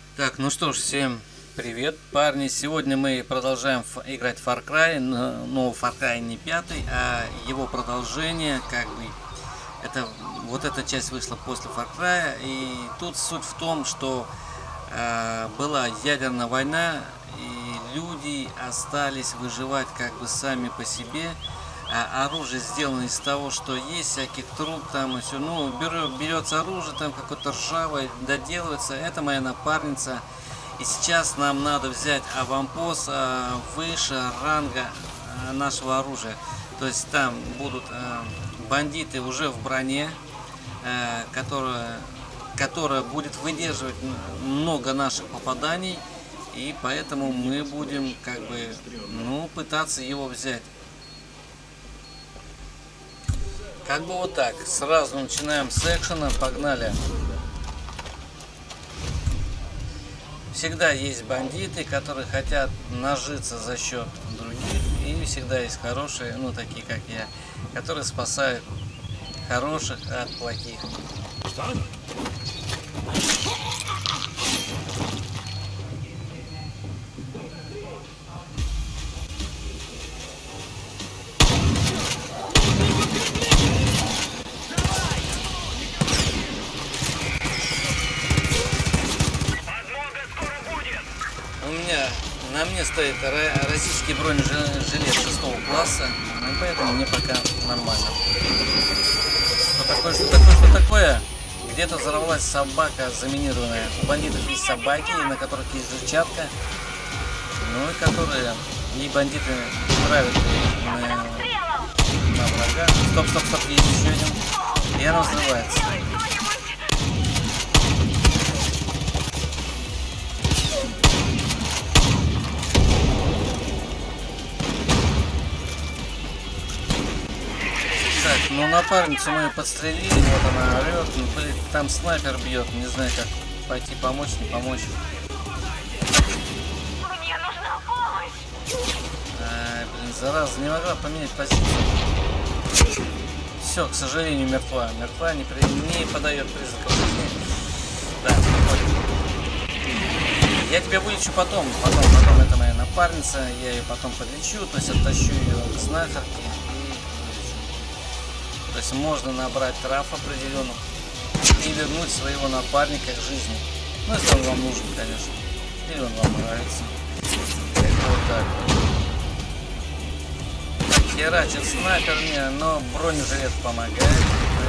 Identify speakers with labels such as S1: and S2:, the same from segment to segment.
S1: Так, ну что ж, всем привет, парни. Сегодня мы продолжаем играть Far Cry, но Far Cry не 5, а его продолжение, как бы, это вот эта часть вышла после Far Cry, и тут суть в том, что была ядерная война, и люди остались выживать как бы сами по себе. Оружие сделано из того, что есть, всяких труб там и все. Ну, берется оружие, там какое-то ржавое, доделывается. Это моя напарница. И сейчас нам надо взять аванпост выше ранга нашего оружия. То есть там будут бандиты уже в броне, которая будет выдерживать много наших попаданий. И поэтому мы будем как бы, пытаться его взять. Как бы вот так. Сразу начинаем с экшена. Погнали. Всегда есть бандиты, которые хотят нажиться за счет других. И всегда есть хорошие, такие как я, которые спасают хороших от плохих. Что? На мне стоит российский бронежилет 6 класса, поэтому мне пока нормально. Что такое? Где-то взорвалась собака заминированная. У бандитов есть собаки, на которых есть взрывчатка, и бандиты травят на врага. Стоп, есть еще один. И она взрывается. Напарницу мы подстрелили, вот она орет, блин, там снайпер бьет, не знаю, как пойти помочь, не помочь.
S2: Мне нужна помощь.
S1: Блин, зараза, не могла поменять позицию. Все, к сожалению, мертва. Мертва, не подает признаков жизни. Да, я тебя вылечу потом, это моя напарница, я ее потом подлечу, то есть оттащу ее к знахарке. То есть можно набрать трав определенных и вернуть своего напарника к жизни. Если он вам нужен, конечно. Или он вам нравится. Вот так. Херачит снайпер мне, но бронежилет помогает.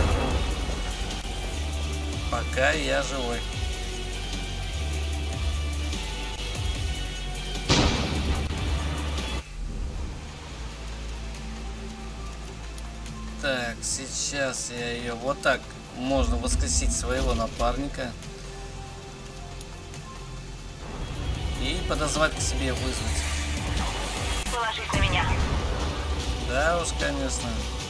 S1: Пока я живой. Так, сейчас я ее вот так можно воскресить своего напарника и подозвать к себе, вызвать.
S2: Положись на меня.
S1: Да уж, конечно.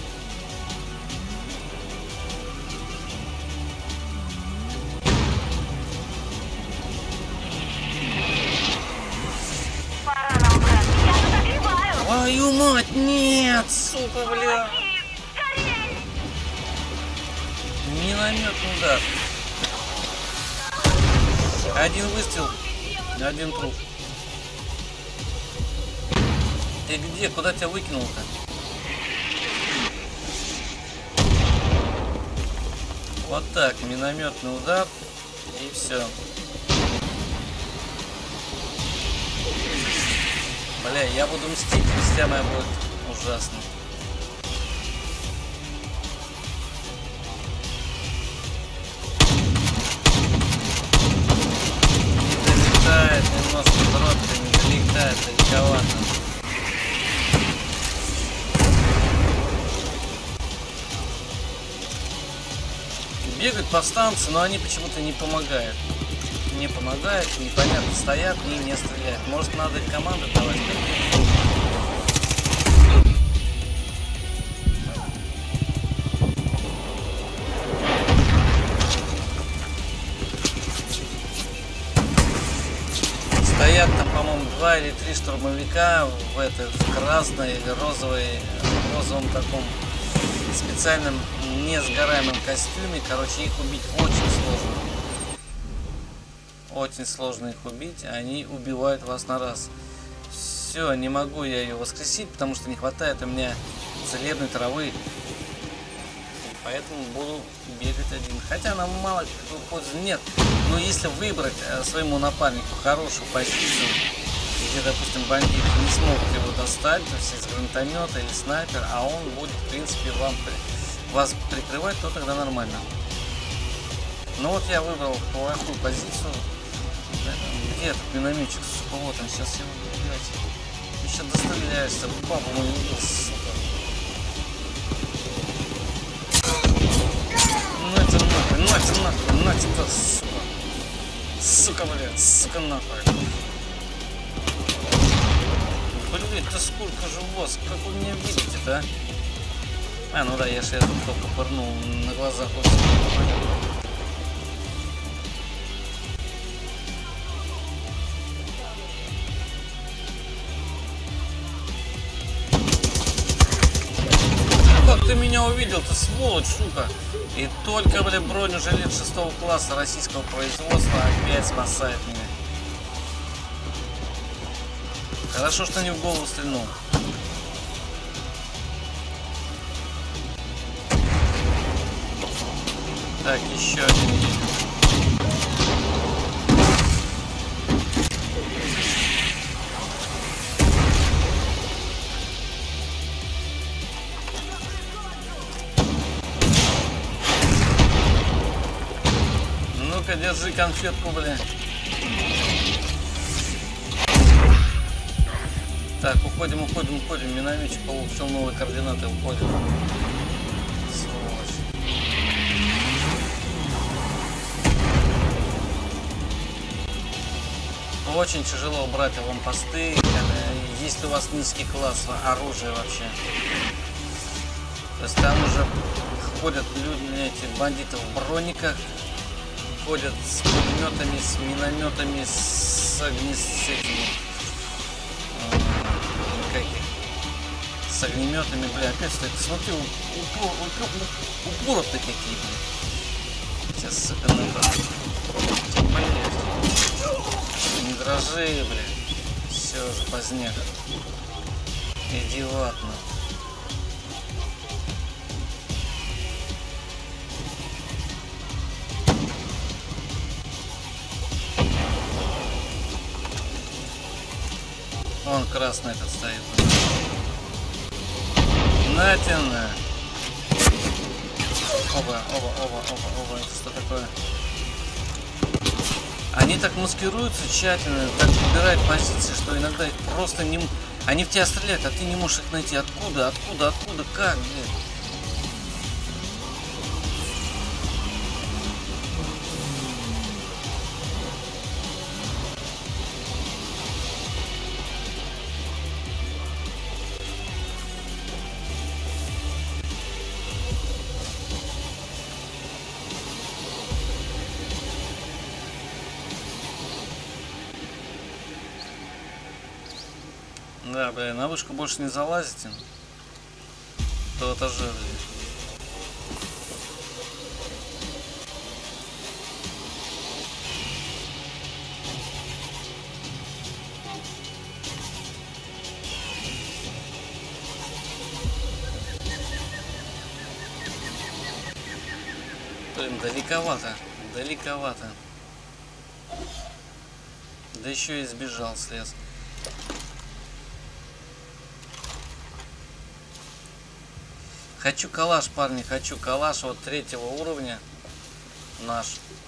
S2: Пора нам, брат. Я тут огребаю.
S1: Твою мать, нет, сука, бля. Минометный удар. Один выстрел, один труп. Ты где? Куда тебя выкинул-то? Вот так, минометный удар. И все. Бля, я буду мстить, мстя моя будет ужасно. Немножко дробка не долетает, далековато. Бегают повстанцы, но они почему-то не помогают. Не помогают, непонятно, стоят и не стреляют. Может, надо их команду давать? Стоят там, по-моему, 2 или 3 штурмовика в красной или розовом таком специальном несгораемом костюме. Короче, их убить очень сложно. Очень сложно их убить, они убивают вас на раз. Все, не могу я ее воскресить, потому что не хватает у меня целебной травы. И поэтому буду бегать один. Хотя нам мало какой пользы нет. Но если выбрать своему напарнику хорошую позицию, где, допустим, бандит не смогут его достать, то есть из гранатомета или снайпер, а он будет, в принципе, вас прикрывать, то тогда нормально. Но вот я выбрал плохую позицию. Где этот минометчик? Сука, вот он, сейчас его убивать. Еще достреляешься, бабу мою убил, сука. Нате, сука. Сука, блядь, сука, нахуй. Блин, да сколько же у вас, как вы меня видите-то, а? Ну да, я же тут только пырнул на глазах. Как ты меня увидел-то, сволочь, сука? И только, бля, бронежилет 6 класса российского производства опять спасает меня. Хорошо, что не в голову стрельнул. Так, еще один. Ну-ка, держи конфетку, бля. Так, уходим. Минометчик получил новые координаты, уходим. Сволочь. Очень тяжело брать аванпосты, если у вас низкий класс оружия вообще. То есть там уже ходят люди, эти бандиты в брониках, ходят с пулеметами, с минометами, с огнеметами, бля, опять стоит. Смотри, упоры-то какие, бля. Сейчас, сука, не дрожи, бля. Все уже поздняк. Идиотно. Вон красный этот стоит. Натяна. Оба. Это что такое? Они так маскируются тщательно, так выбирают позиции, что иногда их просто не... Они в тебя стреляют, а ты не можешь их найти. Откуда, как, блядь? Да, блин, на вышку больше не залазите, то этаже, блин, далековато. Да еще и сбежал, слез. Хочу калаш, парни, вот 3-го уровня наш.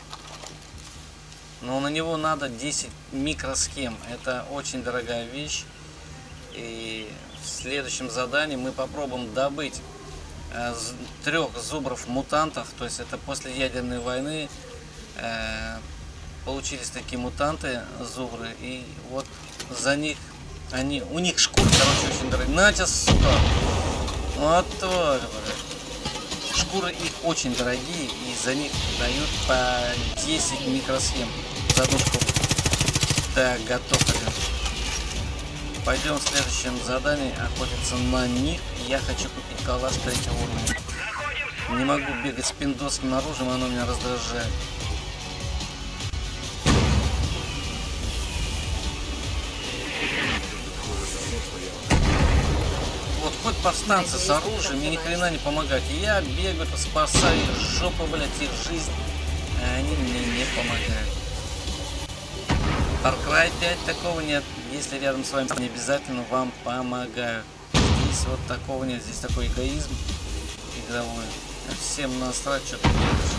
S1: Но на него надо 10 микросхем. Это очень дорогая вещь. И в следующем задании мы попробуем добыть 3 зубров-мутантов. То есть это после ядерной войны получились такие мутанты, зубры. И вот за них, у них шкуры, короче, очень дорогие. Натя, сука! Вот тварь, блядь. Шкуры их очень дорогие, и за них дают по 10 микросхем за одну шкуру. Так, готов один. Пойдем в следующем задании охотиться на них. Я хочу купить калаш 3-го уровня. Не могу бегать с пиндосским оружием, оно меня раздражает. повстанцы с оружием и ни хрена не помогают. Я бегаю, спасаю их жопу, блядь, их жизнь, а они мне не помогают. Far Cry 5 такого нет. Если рядом с вами, не обязательно вам помогают. Здесь вот такого нет. Здесь такой эгоизм игровой. Всем насрать, что ты делаешь.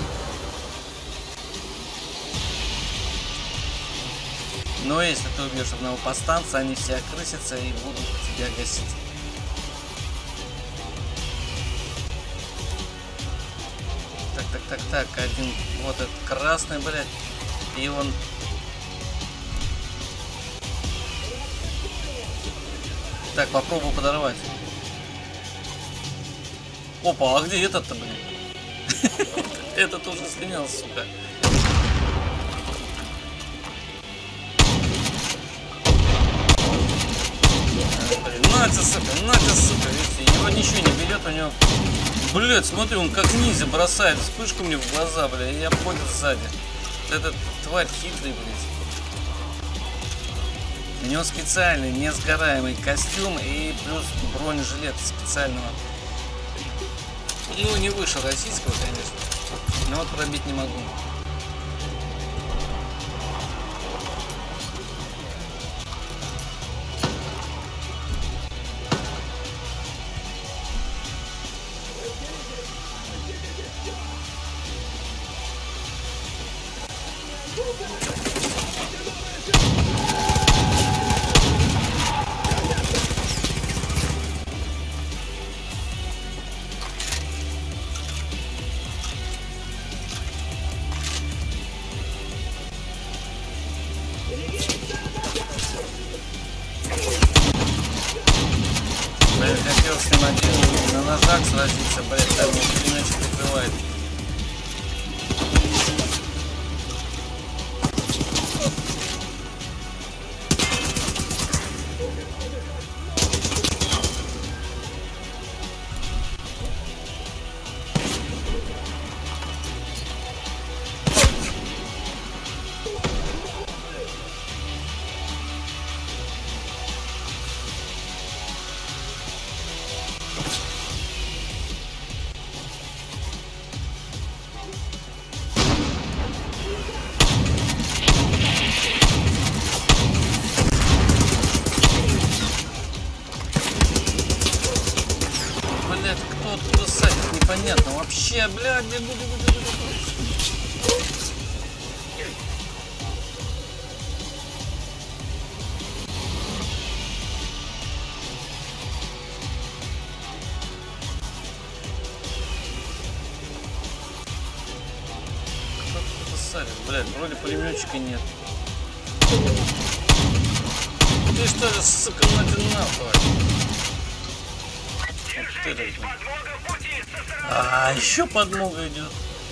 S1: Но если ты убьешь одного повстанца, они все окрысятся и будут тебя гасить. Так, один вот этот красный, блядь, и он... Так, попробую подорвать. Опа, а где этот-то, блин? Этот уже слинял, сука. Натя, сука, видите, его ничего не берет, у него... Блять, смотри, он как ниндзя бросает вспышку мне в глаза, бля, и я понял сзади. Этот тварь хитрый, блядь. У него специальный несгораемый костюм и плюс бронежилет специального. Ну, не выше российского, конечно. Но вот пробить не могу. Хотел с ним один на ножах сразиться, блядь, там иначе прикрывает. Кто откуда садит, непонятно. Вообще, блядь, бегу. Кто откуда садит, блядь, вроде пулеметчика нет. Ты что ли, сука, мать нахуй? А, еще подмога идет.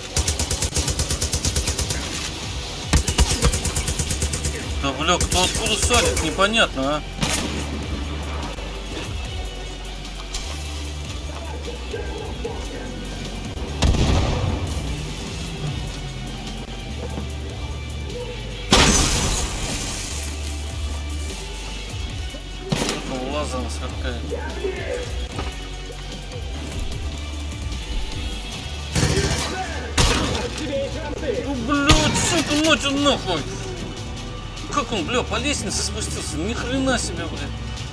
S1: Да, бля, кто откуда садит, непонятно, а? Только лазером сверкает. Ну, блядь, сука, ночью нахуй! Как он, бля, по лестнице спустился? Ни хрена себе, блядь.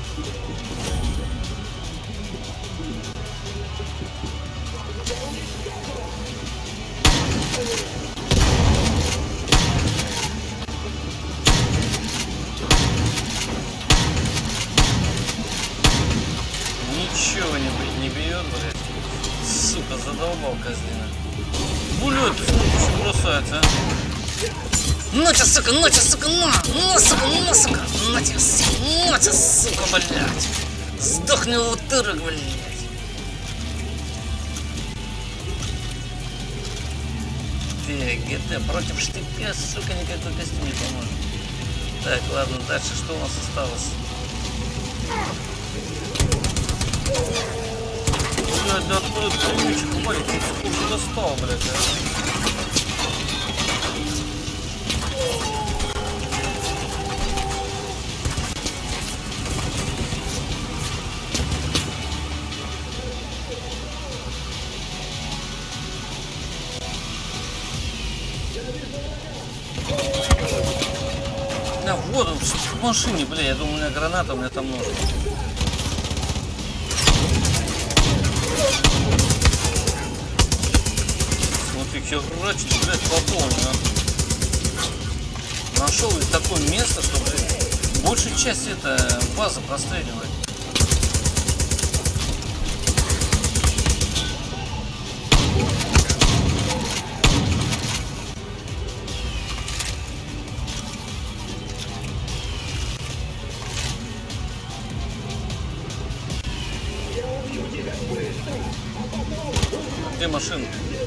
S1: Ничего не бьет, блядь. Сука, задолбал козлина. Блядь, ты смотри, что бросается, а? Ночь, сука, на, сука, ночь, сука, блядь. Сдохни в утырок, блядь. ГТ против штыка, сука, никакой костюм не поможет. Так, ладно, дальше что у нас осталось? Блядь, да откуда пулеметчик маленький, сколько достал, блядь, а? А, вот он в машине, бля, я думал, у меня граната, у меня там нож. Вот их херачить, блядь, по полной, а. Нашел ведь такое место, что, блядь, большая часть это база простреливает. Где машина?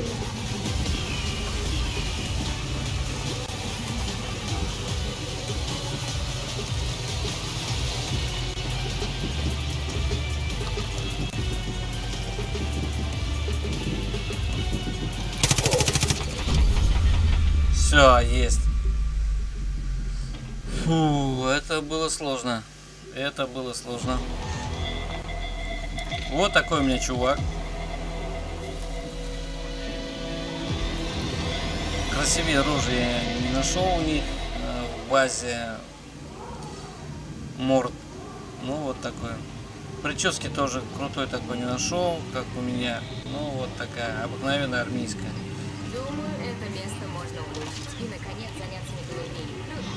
S1: Все, есть. Фу, это было сложно. Это было сложно. Вот такой у меня чувак. Красивее оружия я не нашел у них в базе морд. Ну вот такой. Прически тоже крутой такой не нашел, как у меня. Ну вот такая обыкновенная армейская.
S3: Думаю, это место можно улучшить и наконец заняться металлургией.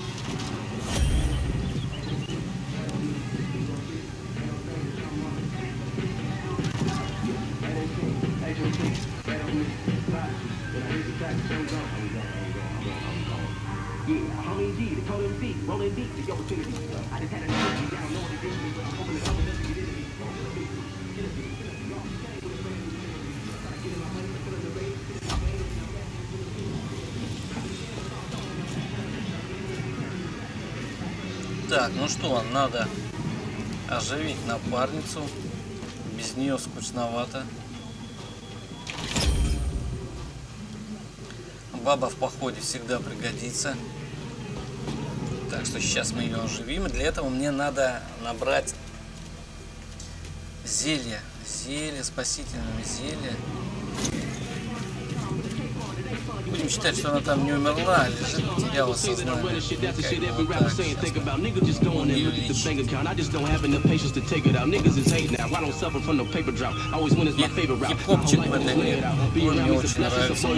S1: Так, ну что, надо оживить напарницу. Без нее скучновато. Баба в походе всегда пригодится. Так что сейчас мы ее оживим. И для этого мне надо набрать зелье. Зелье, спасительное зелье. Будем считать, что она там не умерла, лежит, потеряла сознание. Хип-хопчик в этой игре. Он мне очень нравится.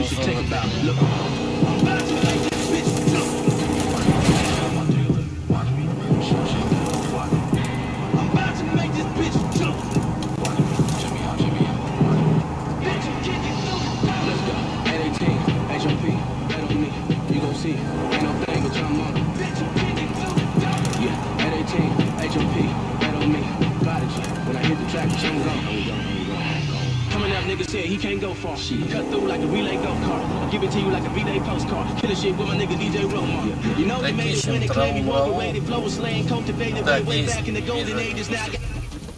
S4: Nigga said he can't go far. Cut through like a relay go-kart. Give it to you like a V-Day postcard. Kill shit with my nigga DJ Romar. You know they made it when they claim me overrated. Flow was slaying, cultivated way back in the golden ages. Now I got...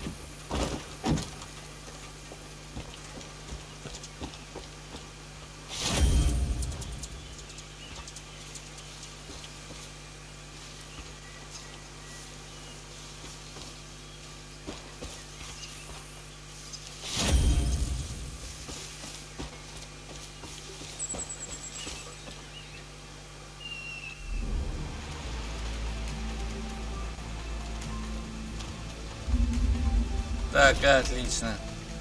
S1: Так, отлично.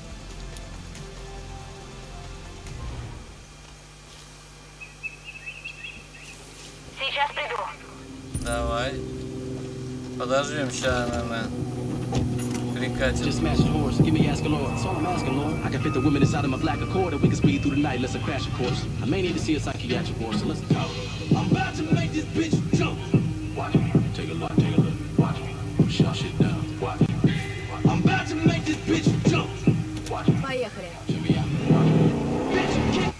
S2: Сейчас приду.
S1: Давай. Подождем, сейчас, наверное, прикатит.
S4: Just smash the horse, give me asking Lord. That's all I'm asking, Lord. I can fit the women inside of my black Accord and we can speed through the night, let's crash a course. I may need to see a psychiatric course, so let's go. I'm about to make this bitch jump. Watch me, take a look, watch me. Shut shit down, watch me. I'm about to make this bitch jump. Watch me.
S3: Поехали.
S4: Check me out. Bitch, kick.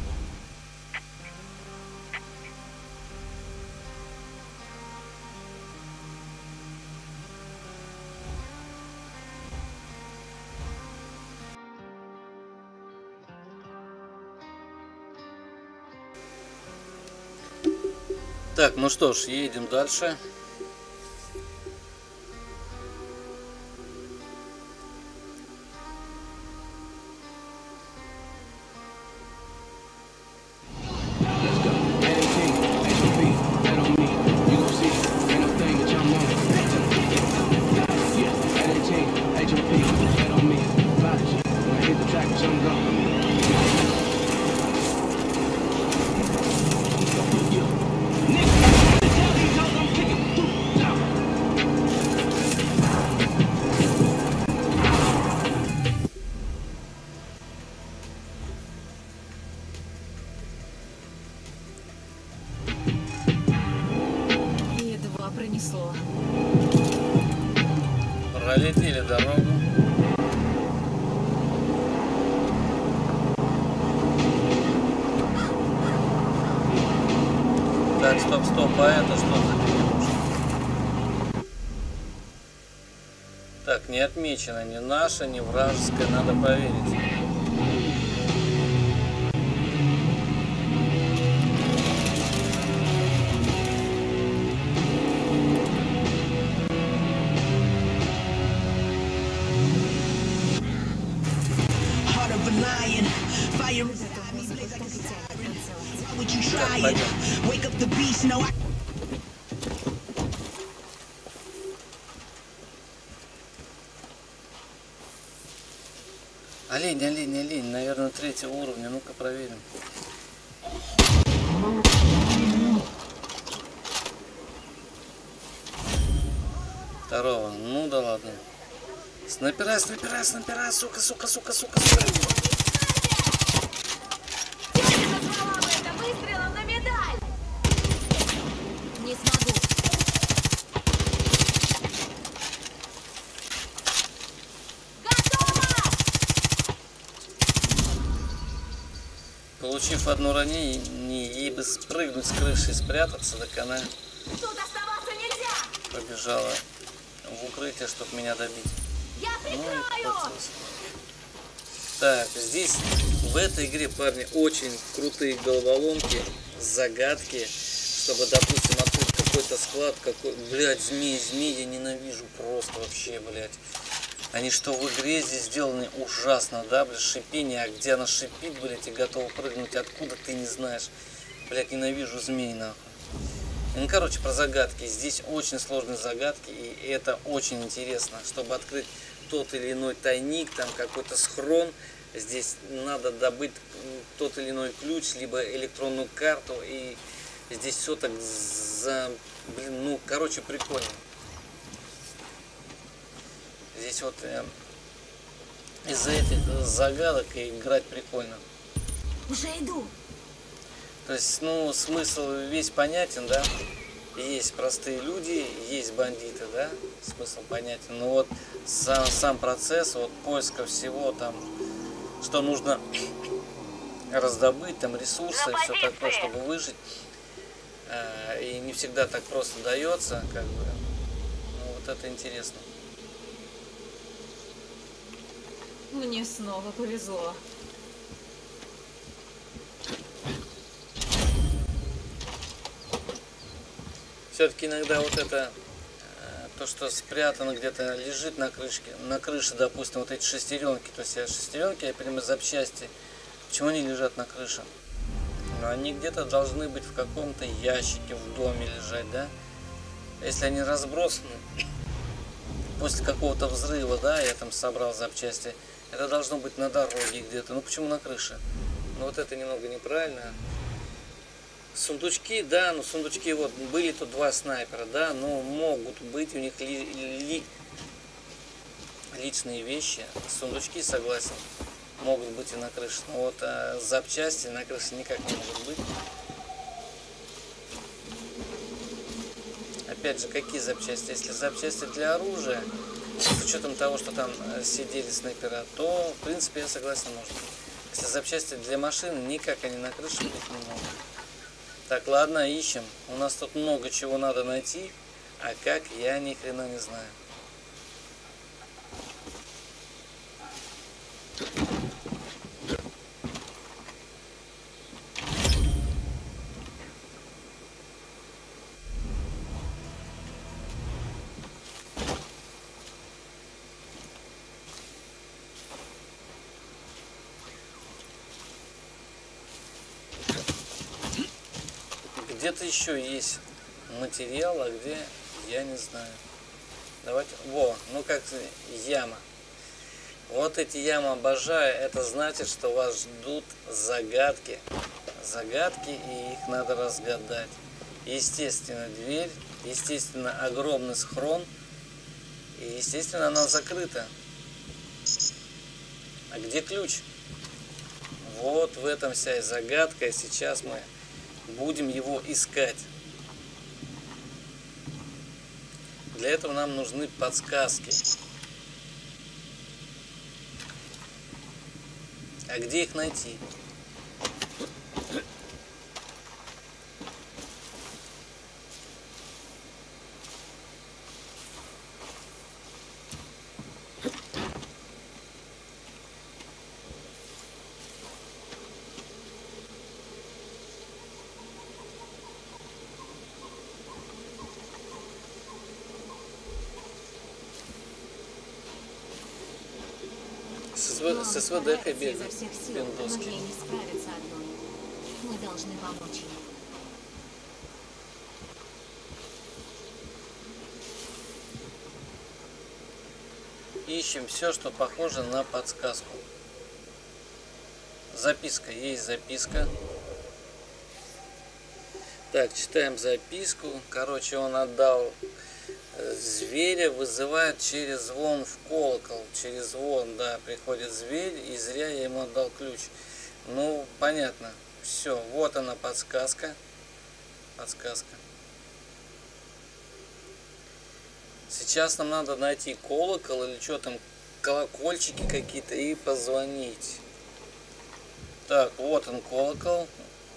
S1: Так, ну что ж, едем дальше.
S3: пронесло.
S1: Пролетели дорогу. Так, стоп, а это что за деревушка? Так, не отмечено ни наша, ни вражеская, надо проверить. Так, пойдем. Олень, наверное, 3-го уровня. Ну-ка проверим. Второго. Ну да ладно. Снайпера, сука.
S3: Это выстрелом на медаль! Не смогу.
S1: Получив одно ранение, ей бы спрыгнуть с крыши и спрятаться, так она
S3: Тут оставаться нельзя!
S1: побежала в укрытие, чтобы меня добить.
S3: Я
S1: Ну и
S3: прикрою!
S1: получилось. Так, здесь в этой игре, парни, очень крутые головоломки, загадки, чтобы, допустим, открыть какой-то склад, блядь, змеи, я ненавижу просто вообще, блядь. Они что в игре здесь сделаны ужасно, да, блядь, шипение, а где она шипит, блядь, и готова прыгнуть, откуда ты не знаешь. Блядь, ненавижу змей, нахуй. Ну, короче, про загадки. Здесь очень сложные загадки, и это очень интересно. Чтобы открыть тот или иной тайник, там какой-то схрон, здесь надо добыть тот или иной ключ, либо электронную карту, и здесь все так блин, ну, короче, прикольно. Здесь вот из-за этих загадок играть прикольно.
S3: Уже иду.
S1: То есть, ну, смысл весь понятен, да? Есть простые люди, есть бандиты, да? Смысл понятен. Но вот сам процесс, вот поиска всего там, что нужно раздобыть, там ресурсы и все такое, чтобы выжить. И не всегда так просто дается, как бы. Ну, вот это интересно.
S3: Мне снова повезло.
S1: Все-таки иногда вот это, то, что спрятано где-то, лежит на крыше, допустим, вот эти шестеренки, то есть шестеренки, я понимаю, запчасти, почему они лежат на крыше? Но они где-то должны быть в каком-то ящике в доме лежать, да? Если они разбросаны, после какого-то взрыва, да, я там собрал запчасти, это должно быть на дороге где-то, ну почему на крыше? Ну вот это немного неправильно. Сундучки, да, но сундучки, вот, были тут 2 снайпера, да, но могут быть у них личные вещи. Сундучки, согласен, могут быть и на крыше. Но вот запчасти на крыше никак не могут быть. Опять же, какие запчасти? Если запчасти для оружия, с учетом того, что там сидели снайпера, то, в принципе, я согласен, можно. Если запчасти для машины, никак они на крыше быть не могут. Так, ладно, ищем. У нас тут много чего надо найти, а как, я ни хрена не знаю. Где-то еще есть материал, а где, я не знаю. Давайте, ну как яма. Вот эти ямы обожаю, это значит, что вас ждут загадки. Загадки, и их надо разгадать. Естественно, дверь, естественно, огромный схрон, и, естественно, она закрыта. А где ключ? Вот в этом вся и загадка, и сейчас мы будем его искать. Для этого нам нужны подсказки. А где их найти? С СВД-кой
S3: изо всех сил, но
S1: Пиндоски.
S3: ей не справиться одной. Мы должны помочь ей.
S1: Ищем все, что похоже на подсказку. Записка. Есть записка. Так, читаем записку. Короче, он отдал зверя, вызывает через звон в колокол. Через звон, да, приходит зверь, и зря я ему отдал ключ. Ну, понятно. Все, вот она подсказка. Подсказка. Сейчас нам надо найти колокол или что там, колокольчики какие-то и позвонить. Так, вот он колокол.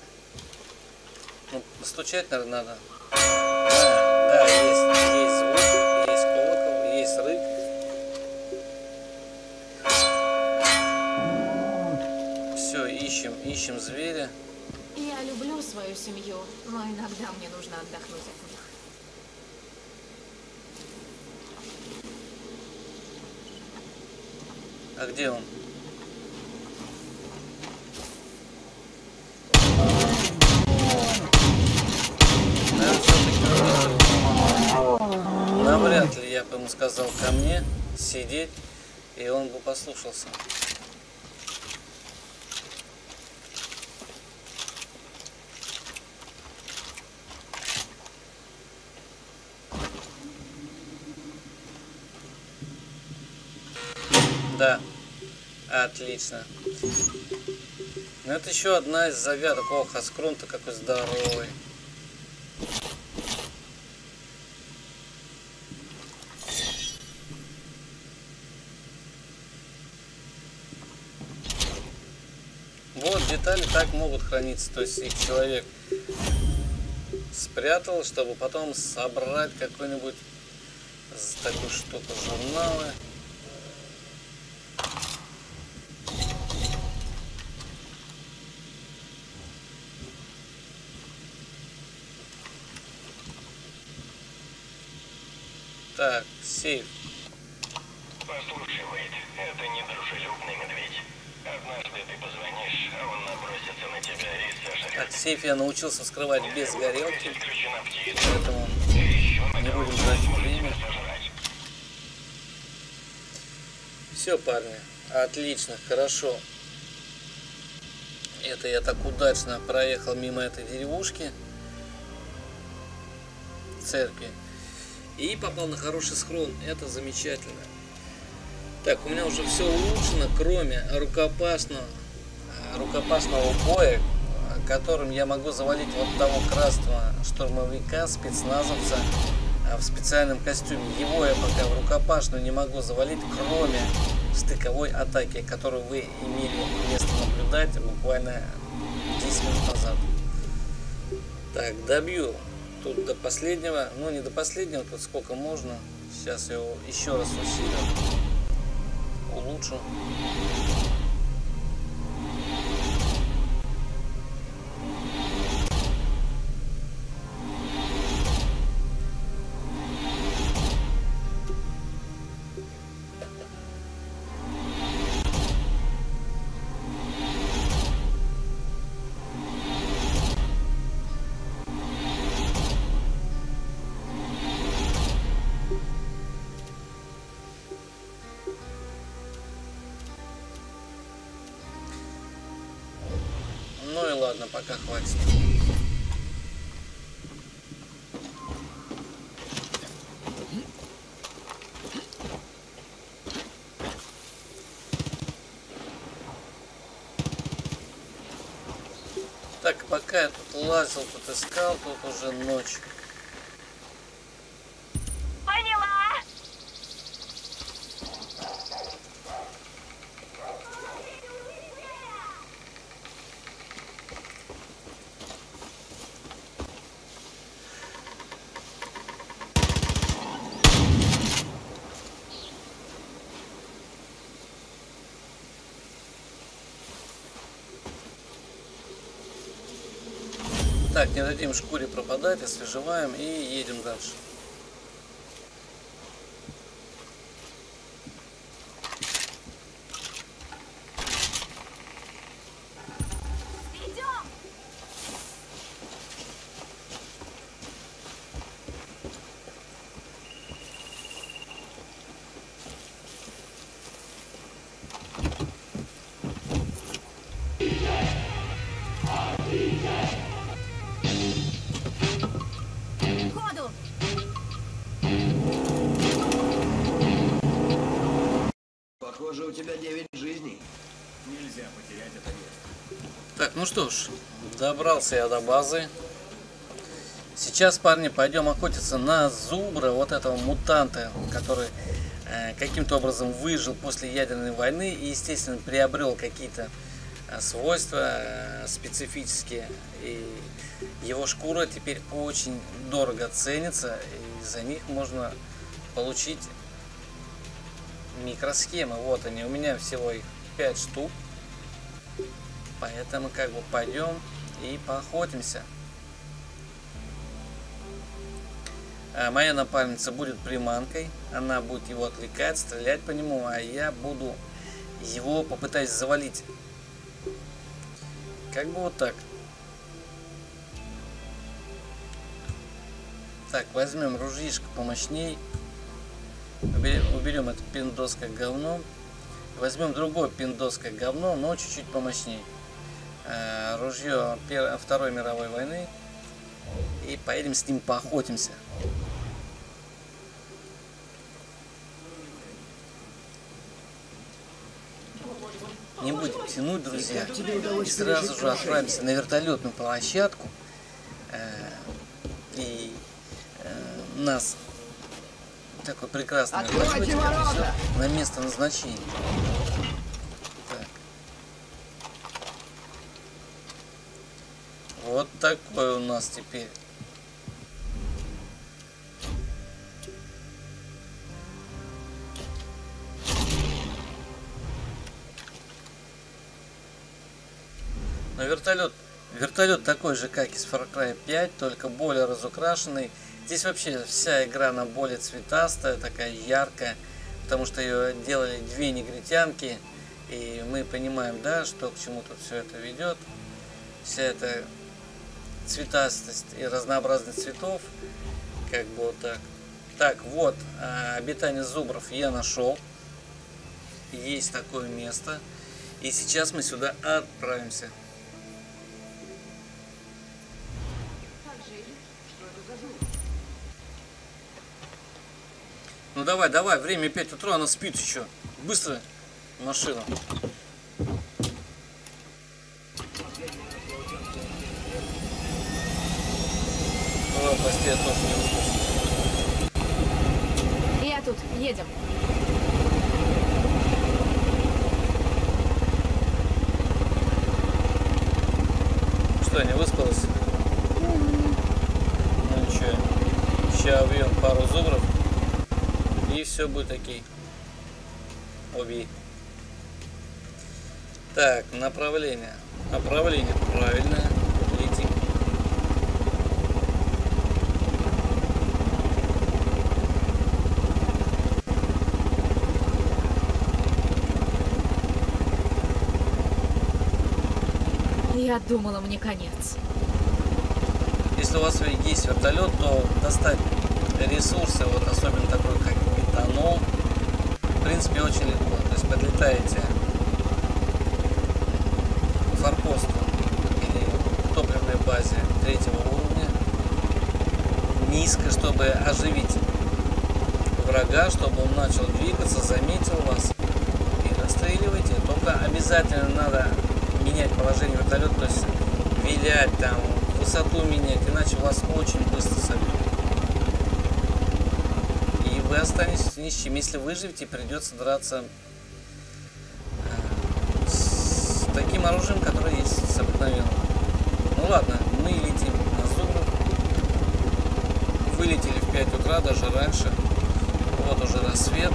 S1: Ну, стучать, наверное, надо. Да, есть звук, есть колокол, есть рык. Все, ищем зверя.
S3: Я люблю свою семью, но иногда мне нужно отдохнуть от них.
S1: А где он? Навряд ли я бы ему сказал ко мне сидеть, и он бы послушался. Да, отлично. Но это еще одна из загадок. Ох, Аскрун-то какой здоровый. Вот, детали так могут храниться. То есть их человек спрятал, чтобы потом собрать какой-нибудь такую штуку, журналы. Так, сейф.
S5: Послушай, Уэйд, это недружелюбный медведь. Однажды ты позвонишь, а он набросится на тебя и сожрет.
S1: Так, сейф я научился вскрывать без горелки,
S5: Исключена птица.
S1: поэтому
S5: И еще
S1: не будем тратить время.
S5: сожрать.
S1: Все, парни, отлично, хорошо. Это я так удачно проехал мимо этой деревушки, церкви, и попал на хороший схрон. Это замечательно. Так, у меня уже все улучшено, кроме рукопашного боя, которым я могу завалить вот того красного штурмовика, спецназовца в специальном костюме. Его я пока в рукопашную не могу завалить, кроме стыковой атаки, которую вы имели место наблюдать буквально 10 минут назад. Так, добью тут до последнего, ну не до последнего, тут сколько можно. Сейчас я его еще раз усилю, улучшу. Ну и ладно, пока хватит. Так, пока я тут лазил, тут искал, тут уже ночь.
S2: Поняла.
S1: Так, не дадим шкуре пропадать, освежеваем и едем дальше.
S3: Ходу!
S6: Похоже, у тебя 9 жизней.
S4: Нельзя потерять это место.
S1: Так, ну что ж, добрался я до базы. Сейчас, парни, пойдем охотиться на зубра, вот этого мутанта, который каким-то образом выжил после ядерной войны и, естественно, приобрел какие-то свойства специфические. И его шкура теперь очень дорого ценится, и за них можно получить микросхемы. Вот они, у меня всего их 5 штук. Поэтому как бы пойдем и поохотимся. Моя напарница будет приманкой, она будет его отвлекать, стрелять по нему, а я буду его попытаюсь завалить. Как бы вот так. Так, возьмем ружьишко помощней. Уберем это пиндосское говно. Возьмем другое пиндосское говно, но чуть-чуть помощней. Ружье Второй мировой войны. И поедем с ним поохотимся. Не будем тянуть, друзья. И сразу же отправимся на вертолетную площадку. И нас такой прекрасный вертолетик отвезет на место назначения. Так. Вот такой у нас теперь. Но вертолет такой же, как из Far Cry 5, только более разукрашенный. Здесь вообще вся игра она более цветастая, такая яркая, потому что ее делали две негритянки, и мы понимаем, да, что к чему тут все это ведет. Вся эта цветастость и разнообразность цветов, как бы вот так. Так, вот, обитание зубров я нашел. Есть такое место. И сейчас мы сюда отправимся. Ну давай, время 5 утра, она спит еще. Быстро машина. О, прости, я тоже не услышал.
S3: Я тут, едем.
S1: Что, не выспалась? Ну ничего. Сейчас убьем пару зубров. И все будет окей. Убей. Так, направление. Направление правильное. Летим.
S3: Я думала, мне конец.
S1: Если у вас есть вертолет, то достать ресурсы, вот особенно такой как метанол, в принципе очень легко. То есть подлетаете к форпосту или топливной базе 3-го уровня низко, чтобы оживить врага, чтобы он начал двигаться, заметил вас и расстреливаете. Только обязательно надо менять положение вертолета, то есть вилять там, высоту менять, иначе вас очень быстро собьют. И вы останетесь ни с чем. Если выживете, придется драться с таким оружием, которое есть, с обыкновенным. Ну ладно, мы летим на зубров. Вылетели в 5 утра, даже раньше. Вот уже рассвет.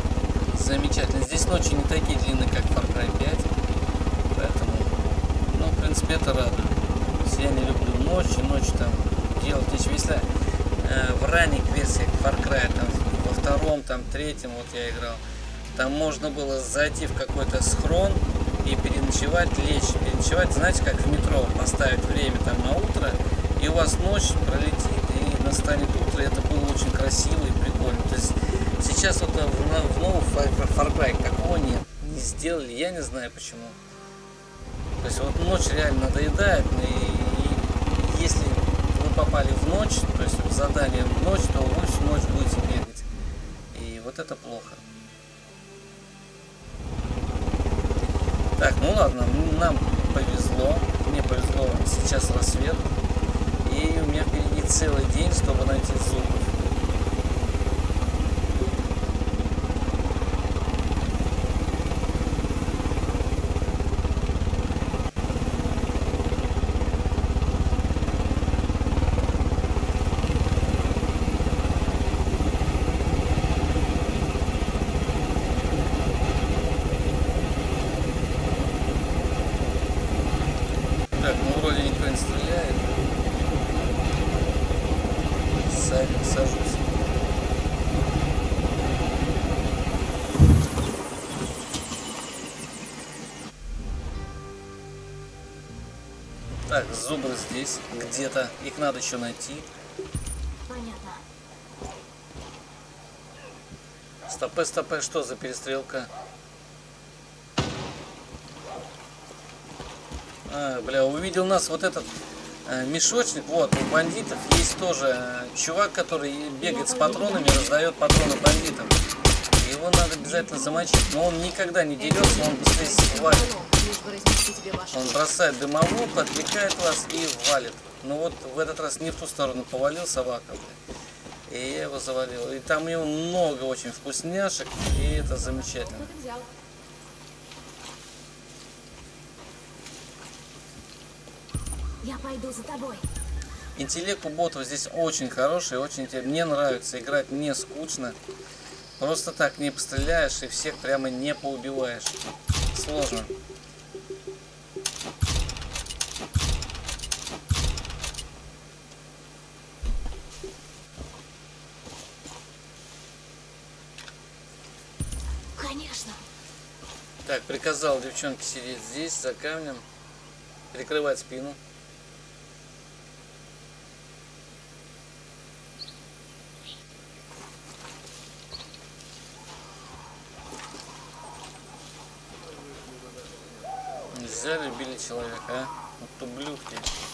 S1: Замечательно. Здесь ночи не такие длинные, как Far Cry 5. Поэтому, ну, в принципе, это радует. Я не люблю ночь там делать ничего. Если в ранних версиях Far Cry, там, во втором, там, третьем, вот я играл, там можно было зайти в какой-то схрон и переночевать, лечь, переночевать, знаете, как в метро, поставить время там на утро, и у вас ночь пролетит, и настанет утро, и это было очень красиво и прикольно. То есть сейчас вот в новом Far Cry такого нет, не сделали, я не знаю почему. То есть вот ночь реально надоедает, и если вы попали в ночь, то есть в задание в ночь, то вы всю ночь будете бегать. И вот это плохо. Так, ну ладно, нам повезло, мне повезло, сейчас рассвет, и у меня впереди целый день, чтобы найти зубов. Так, ну вроде никто не стреляет. Сажусь. Так, зубры здесь где-то. Их надо еще найти.
S3: Понятно.
S1: Стопэ, что за перестрелка? Бля, увидел нас вот этот мешочник. Вот, у бандитов есть тоже чувак, который бегает с патронами, раздает патроны бандитам. Его надо обязательно замочить, но он никогда не дерется, он быстрее валит. Он бросает дымовую, отвлекает вас и валит. Ну вот в этот раз не в ту сторону повалил собака, и я его завалил. И там у него много очень вкусняшек, и это замечательно.
S3: Я пойду за тобой.
S1: Интеллект у ботов здесь очень хороший, очень мне нравится, играть не скучно. Просто так не постреляешь и всех прямо не поубиваешь. Сложно.
S3: Конечно.
S1: Так, приказал девчонке сидеть здесь, за камнем, прикрывать спину. Нельзя любили человека, а? Вот ублюдки.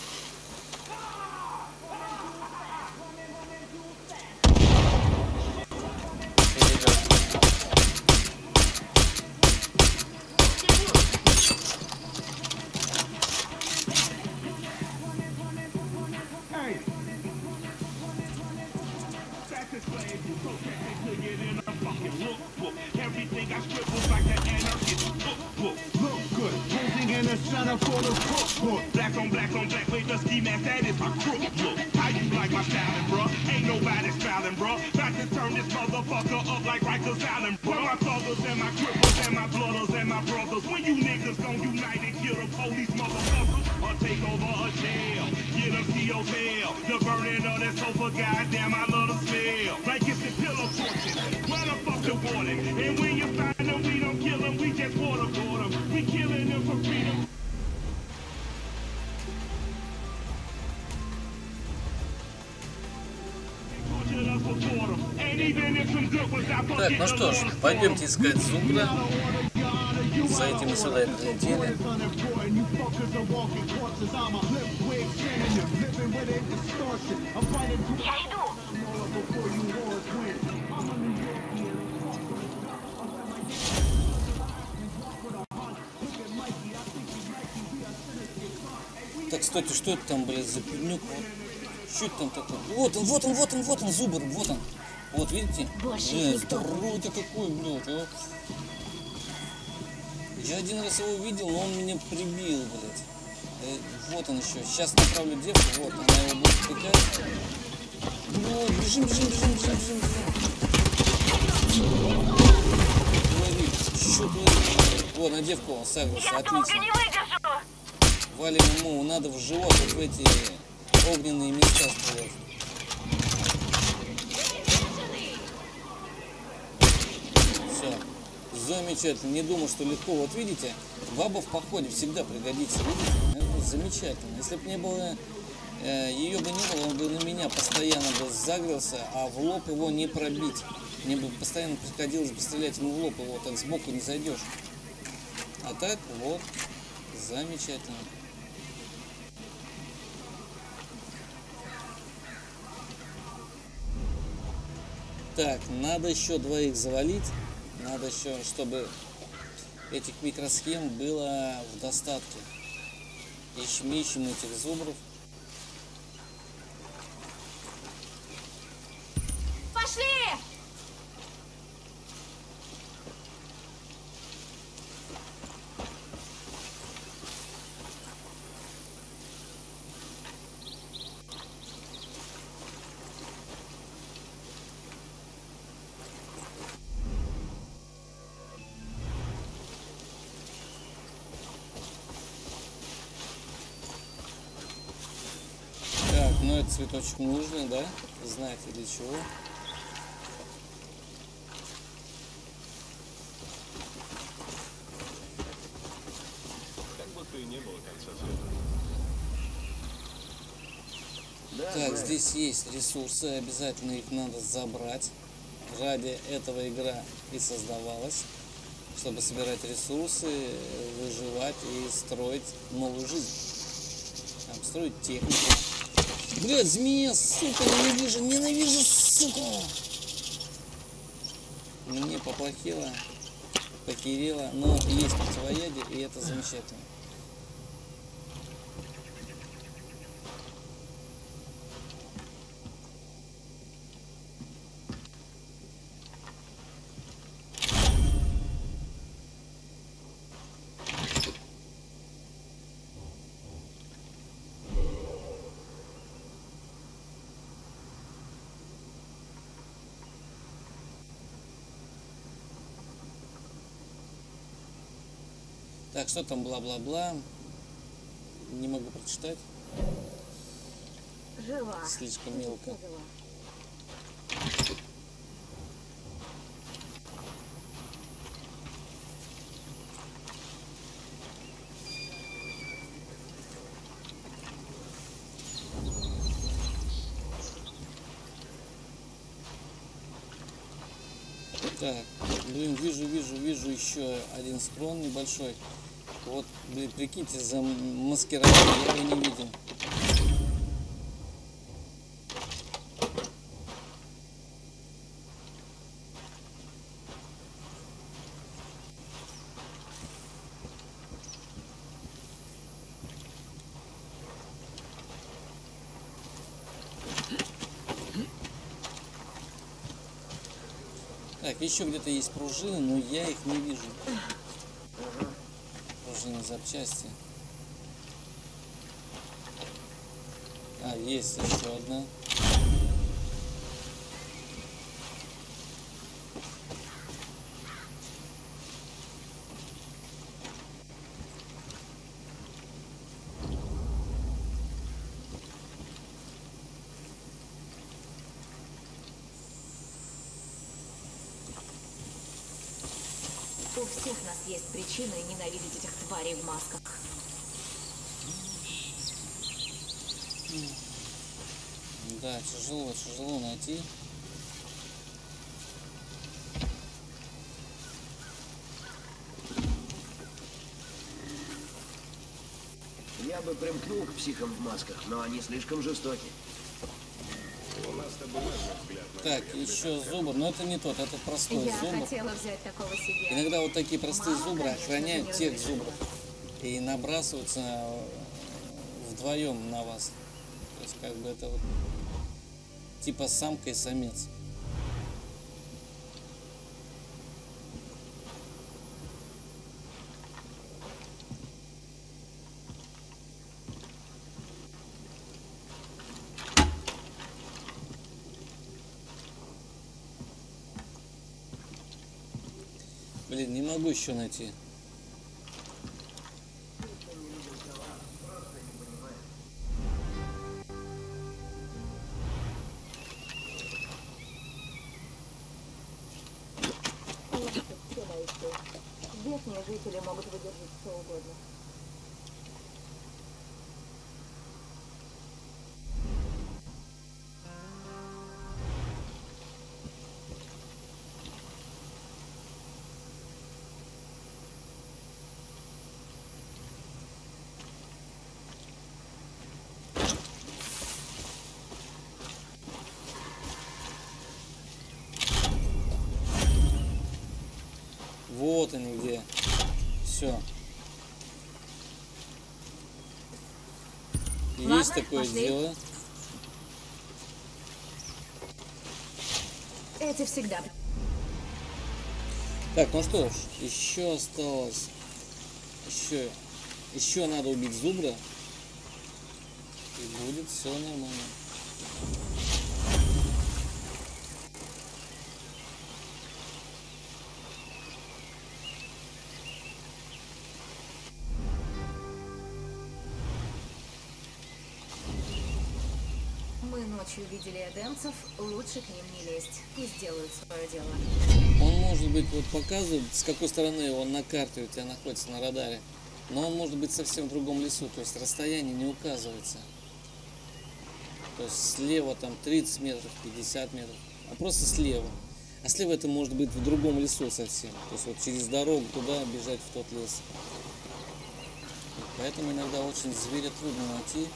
S7: Black on black, with the ski mask, that is my crook look. How you like my styling, bruh? Ain't nobody styling, bruh. About to turn this motherfucker up like Rikers Island, bruh. My thuggers and my cripples and my blooders and my brothers. When you niggas gon' unite and kill the police motherfuckers, or take over a jail, get them to your tail. The burning of that sofa, goddamn, I love the smell. Like it's the pillow torches, motherfucker warning. And when you find them, we don't kill them, we just waterboard them. We killing them for freedom.
S1: Так, ну что ж, пойдемте искать зубра. За этим мы сюда и прилетели.
S2: Я иду.
S1: Так, стойте, что это там, блядь, за пивнюк? Что это там такое? Вот он, зубр, вот он. Вот, видите? Блядь, здоровый-то какой, блядь, а? Я один раз его видел, но он меня прибил, блядь. Вот он еще. Сейчас направлю девку, вот, она его будет втыкать. Вот, бежим. Лови, что творит? Вот, на девку он сагрился, отлично.
S2: Я долго не выдержу.
S1: Валим ему, надо в живот, вот в эти огненные места стрелять. Все. Замечательно. Не думал, что легко. Вот видите, баба в походе всегда пригодится. Видите? Это замечательно. Если бы не было, ее бы не было, он бы на меня постоянно бы загрелся, а в лоб его не пробить. Мне бы постоянно приходилось бы стрелять ему в лоб, его так сбоку не зайдешь. А так, вот, замечательно. Так, надо еще двоих завалить. Надо еще, чтобы этих микросхем было в достатке. Ищем этих зубров.
S3: Пошли!
S1: Так, ну этот цветочек нужный, да? Знаете для чего? Так, здесь есть ресурсы, обязательно их надо забрать. Ради этого игра и создавалась, чтобы собирать ресурсы, выживать и строить новую жизнь. Там, строить технику. Блядь, змея, сука, ненавижу, сука! Мне поплохело, похерело, но есть противоядие, и это замечательно. Так, что там, бла-бла-бла. Не могу прочитать.
S3: Жива.
S1: Слишком мелко. Так, блин, вижу еще один схрон небольшой. Вот, блин, прикиньте, замаскировали, я его не видел. Так, еще где-то есть пружины, но я их не вижу. Пружины, запчасти. А, есть еще одна.
S3: У всех нас есть причины ненавидеть этих тварей в масках.
S1: Да, тяжело найти.
S6: Я бы примкнул к психам в масках, но они слишком жестоки.
S1: Так, еще зубр, но это не тот, это простой
S3: Я
S1: зубр.
S3: хотела взять такого себе.
S1: Иногда вот такие простые
S3: Мало,
S1: зубры
S3: конечно,
S1: охраняют
S3: не
S1: тех
S3: разрешила.
S1: зубров и набрасываются вдвоем на вас. То есть как бы это вот типа самка и самец. Блин, не могу еще найти.
S3: Здешние жители могут выдержать что угодно.
S1: Вот они где. Все. Есть такое
S3: пошли.
S1: дело.
S3: Эти всегда.
S1: Так, ну что ж, еще осталось. Еще надо убить зубра. И будет все нормально.
S3: Мы ночью видели эдемцев, лучше к ним не лезть. Пусть делают свое дело.
S1: Он может быть, вот показывает, с какой стороны он на карте у тебя находится на радаре. Но он может быть совсем в другом лесу, то есть расстояние не указывается. То есть слева там 30 метров, 50 метров, а просто слева. А слева это может быть в другом лесу совсем. То есть вот через дорогу туда бежать в тот лес. Поэтому иногда очень зверя трудно найти.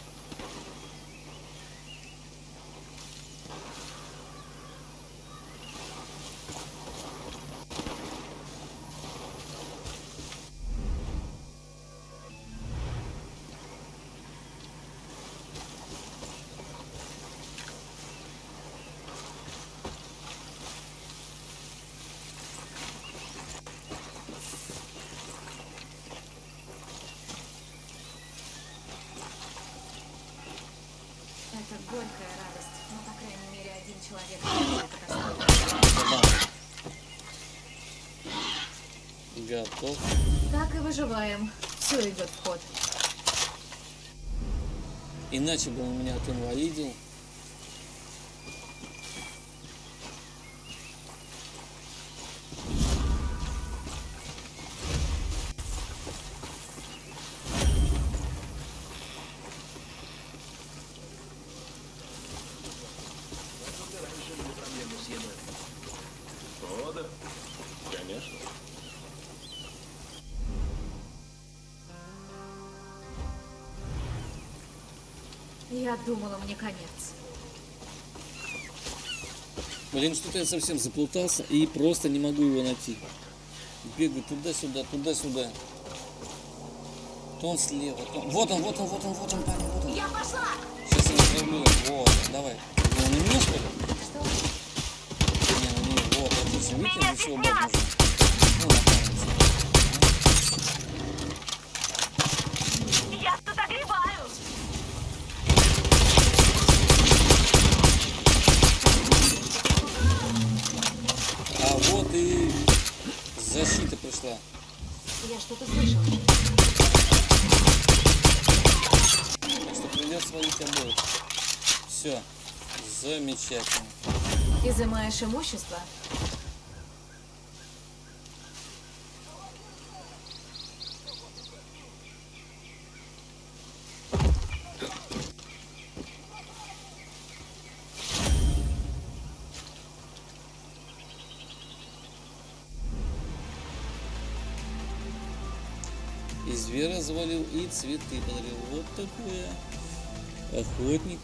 S3: Это горькая радость, но, по крайней мере, один человек катастрофу.
S1: Готов.
S3: Так и выживаем. Все идет в ход.
S1: Иначе бы он меня отинвалидил.
S6: О, да. Конечно.
S3: Я думала, мне конец.
S1: Блин, что-то я совсем заплутался и просто не могу его найти. Бегаю туда-сюда, туда-сюда. То он слева, то... Вот он, парень, вот он.
S3: Я пошла!
S1: Сейчас я разрублю. Вот, давай. Ну, на меня, что ли?
S3: Что?
S1: Не, на меня. Вот, отлично. Видите, для чего бать нужно? Ну, напарница.
S2: Я тут огребаю!
S1: А вот и защита пришла.
S3: Я что-то слышала.
S1: Так что придется свалить обоих. Все. Замечательно.
S3: Изымаешь имущество?
S1: И зверя завалил, и цветы подарил. Вот такой охотник.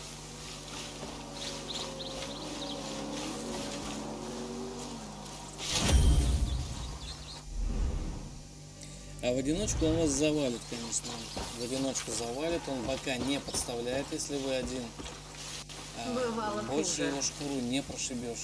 S1: А в одиночку он вас завалит, конечно. В одиночку завалит, он бока не подставляет, если вы один.
S3: Бывало
S1: Больше
S3: хуже.
S1: его шкуру не прошибешь.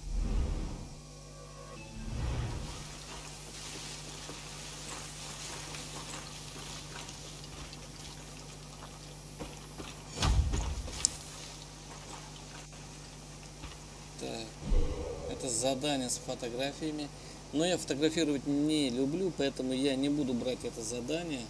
S1: Так, это задание с фотографиями. Но я фотографировать не люблю, поэтому я не буду брать это задание.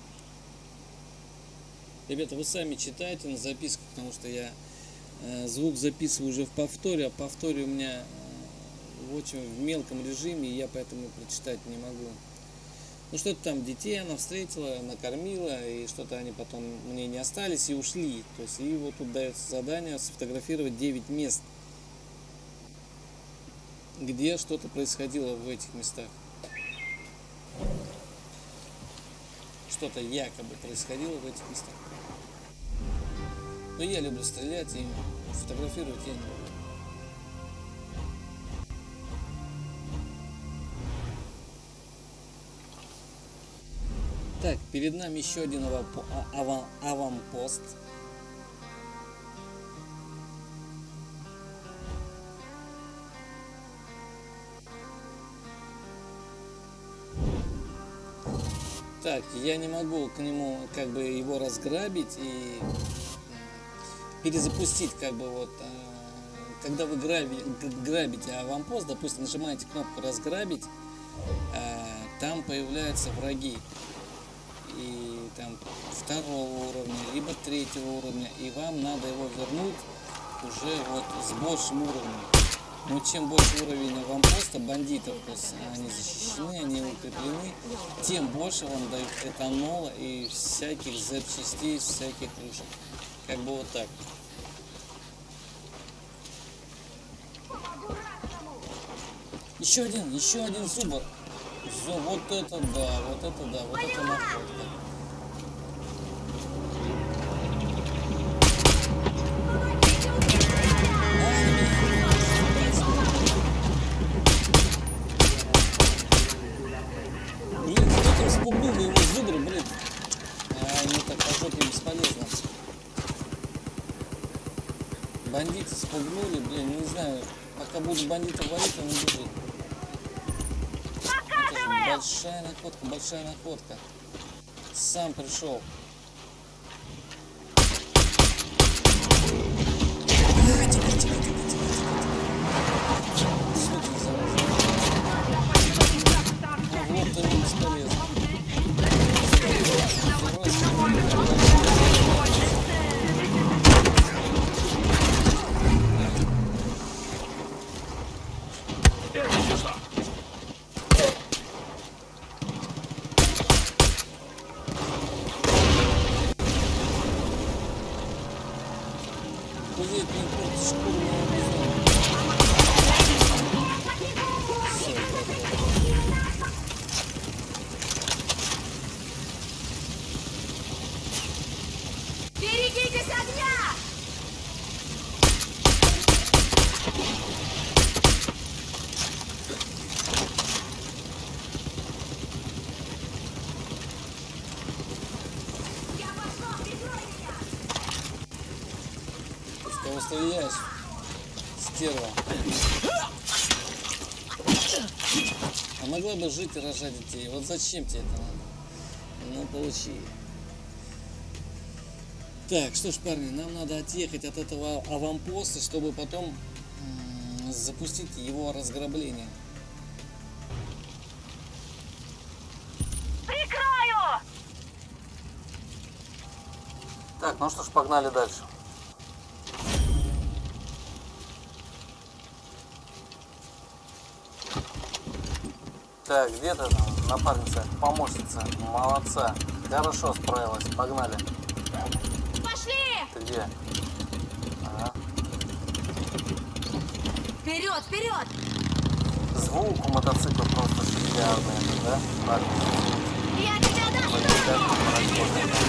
S1: Ребята, вы сами читайте на записках, потому что я звук записываю уже в повторе, а в повторе у меня в очень в мелком режиме, и я поэтому прочитать не могу. Ну что-то там детей она встретила, накормила, и что-то они потом мне не остались и ушли. То есть и вот тут дается задание сфотографировать 9 мест, где что-то происходило в этих местах. Что-то якобы происходило в этих местах. Но я люблю стрелять и фотографировать я не люблю. Так, перед нами еще один аванпост. Так, я не могу к нему как бы его разграбить и перезапустить как бы вот. Когда вы грабите аванпост, допустим, нажимаете кнопку разграбить, там появляются враги. И там 2-го уровня, либо 3-го уровня, и вам надо его вернуть уже вот с большим уровнем. Но чем больше уровень аванпоста бандитов, то есть они защищены, они укреплены, тем больше вам дают этанола и всяких запчастей, всяких рыжих. Как бы вот так. Еще один зубр. Вот это да, вот это да, вот это находка. Блин, кто-то спугнул его зубры, блин. Они так по жопе бесполезно. Бандиты спугнули, блин, не знаю. Пока буду бандитов валить, он убежит. Большая находка, большая находка. Сам пришел. Вот ты бесполезно.
S3: Берегитесь огня!
S1: Ты в кого стреляешь? Стерва. А могла бы жить и рожать детей. Вот зачем тебе это надо? Ну, получи. Так, что ж, парни, нам надо отъехать от этого аванпоста, чтобы потом запустить его разграбление.
S2: Прикрою!
S1: Так, ну что ж, погнали дальше. Так, где ты там, напарница, помощница, молодца, хорошо справилась, погнали.
S3: Пошли!
S1: Ты где? Ага.
S3: Вперед, вперед!
S1: Звук у мотоцикла просто шикарный, да? Так.
S3: Я тебя достану!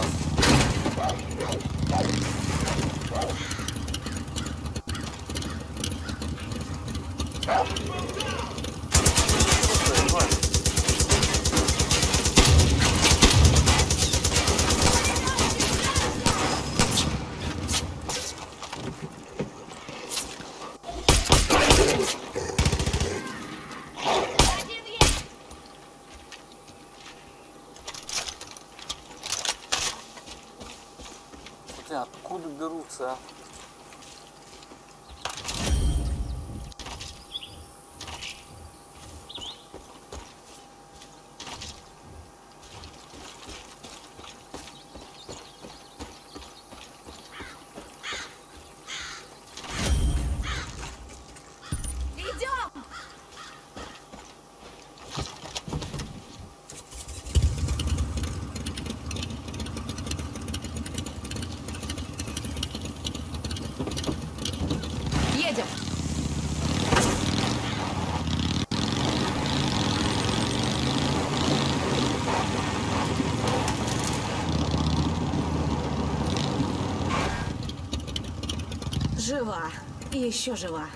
S1: Откуда берутся, а?
S3: Идем! Едем! Жива. Еще жива.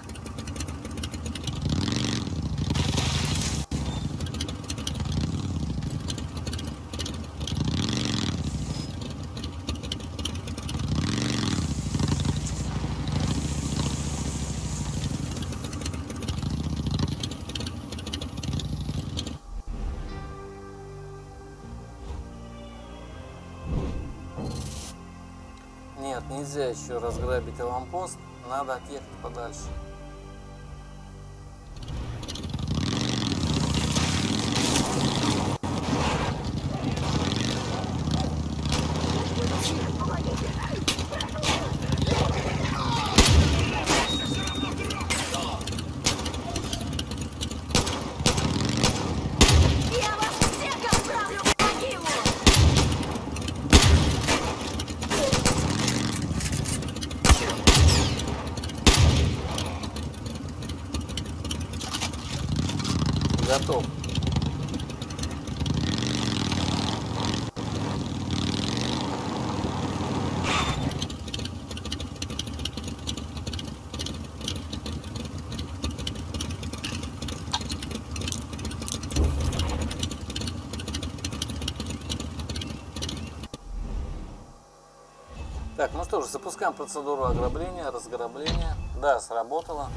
S1: Нет, нельзя еще разграбить аванпост, надо отъехать подальше.
S3: Я вас всех отправлю в могилу!
S1: Готов. Так, ну что ж, запускаем процедуру ограбления, разграбления. Да, сработало.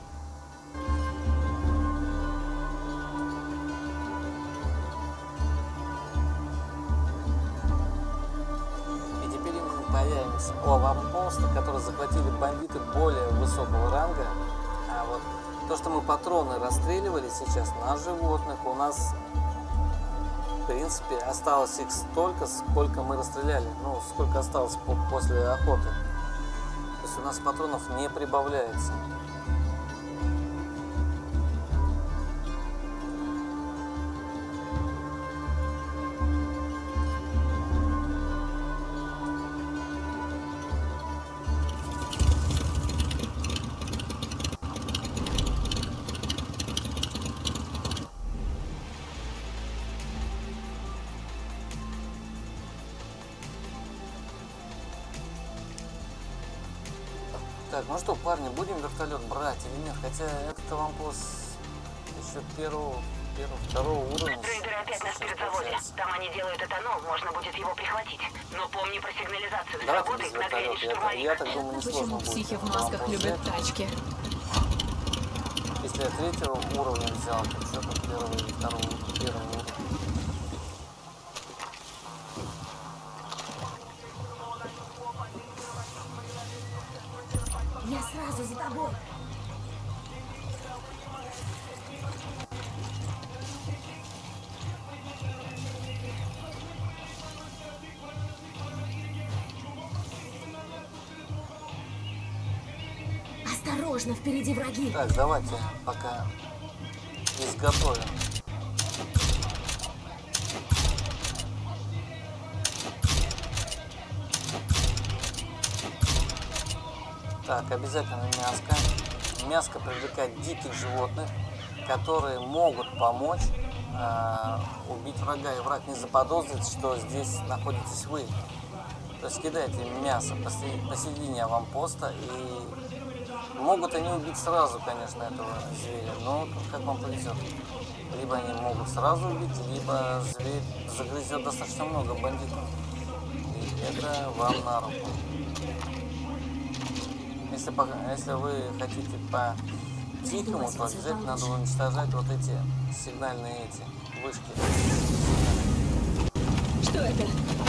S1: И теперь мы появимся у аванпоста, который захватили бандиты более высокого ранга. А вот то, что мы патроны расстреливали сейчас на животных, у нас, в принципе, осталось их столько, сколько мы расстреляли. Ну, сколько осталось после охоты. То есть у нас патронов не прибавляется. Так, ну что, парни, будем вертолет брать или нет? Хотя этот аванпост еще второго уровня.
S2: Рейдеры опять на спиртзаводе. Там они делают этанол, можно будет его прихватить. Но помни про сигнализацию.
S1: Давайте
S2: Сработает
S1: без
S2: нагрянет
S1: вертолета.
S2: штурмовик.
S1: Я так думаю, несложно
S3: Почему
S1: будет.
S3: психи в
S1: этот
S3: масках
S1: аванпост
S3: любят
S1: взять.
S3: тачки?
S1: Если я третьего уровня взял, то что там первого или второго уровня?
S3: Я сразу за тобой. Осторожно, впереди враги.
S1: Так, давайте пока изготовим. Так, обязательно мяско. Мяско привлекает диких животных, которые могут помочь убить врага. И враг не заподозрит, что здесь находитесь вы. То есть кидайте мясо посередине аванпоста, и могут они убить сразу, конечно, этого зверя, но как вам повезет. Либо они могут сразу убить, либо зверь загрызет достаточно много бандитов. И это вам на руку. Если вы хотите по-тихому, то обязательно надо уничтожать вот эти сигнальные вышки.
S3: Что это?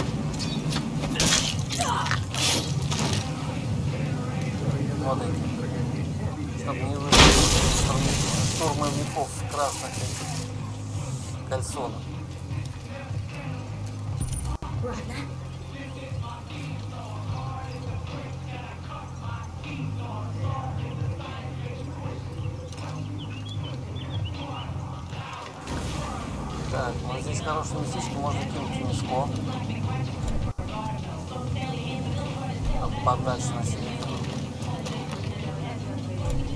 S1: Вот эти. Чтобы не вызвать штурмовиков в красных кальсонах.
S3: Ладно.
S1: Так, ну здесь хорошее местечко, можно кинуть мешко. Подальше на середину.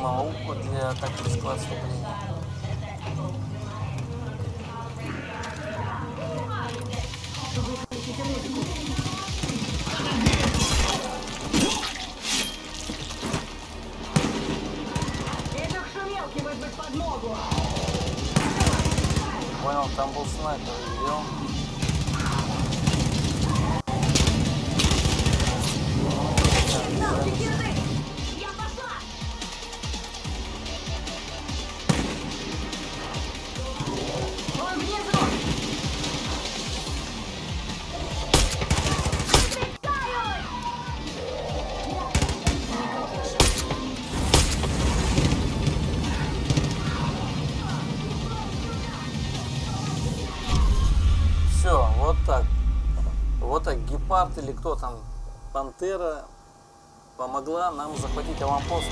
S1: науку для тактического отступления. Понял, там был снайпер, видел? Все, вот так. Вот так гепард или кто там, пантера помогла нам захватить аванпост.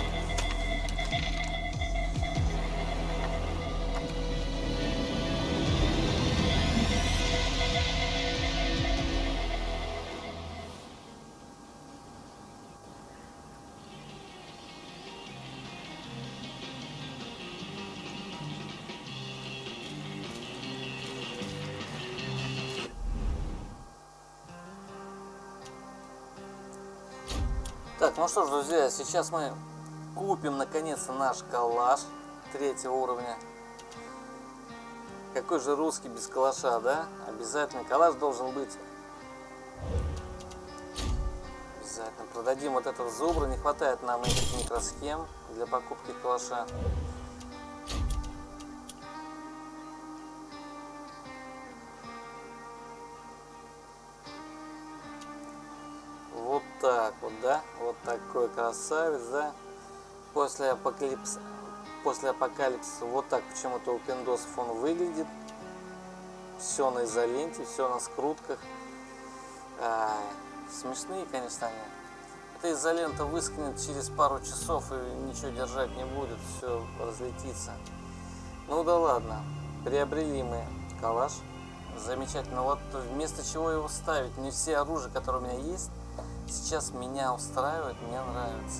S1: Так, ну что ж, друзья, сейчас мы купим наконец-то наш калаш 3-го уровня. Какой же русский без калаша, да? Обязательно калаш должен быть. Обязательно. Продадим вот этого зубра. Не хватает нам этих микросхем для покупки калаша. Вот так вот, да? Вот такой красавец, да? После апокалипсиса вот так почему-то у пиндосов он выглядит. Все на изоленте, все на скрутках. Смешные, конечно, они. Эта изолента выскнет через пару часов и ничего держать не будет, все разлетится. Ну да ладно, приобрели мы калаш. Замечательно. Вот вместо чего его ставить? Не все оружия, которые у меня есть, сейчас меня устраивает, мне нравится.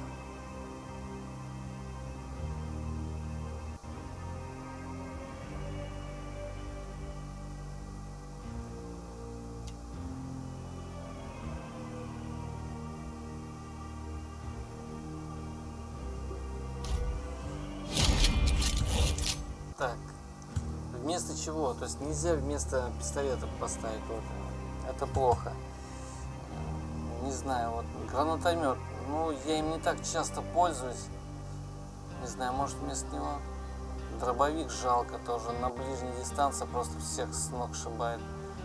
S1: Так, вместо чего? То есть нельзя вместо пистолета поставить вот. Это плохо. Не знаю, вот гранатомет. Ну, я им не так часто пользуюсь. Не знаю, может вместо него дробовик жалко тоже. На ближней дистанции просто всех с ног сшибает.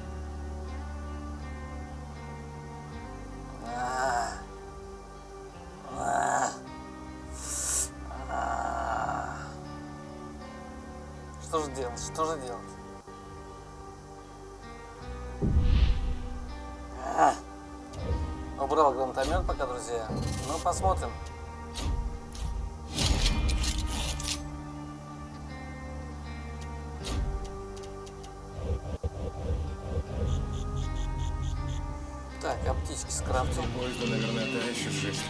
S1: Что же делать? Что же делать? Убрал гранатомет пока, друзья. Ну, посмотрим. Так, аптечки скрафтим.
S8: Поезда, наверное, та еще жесть.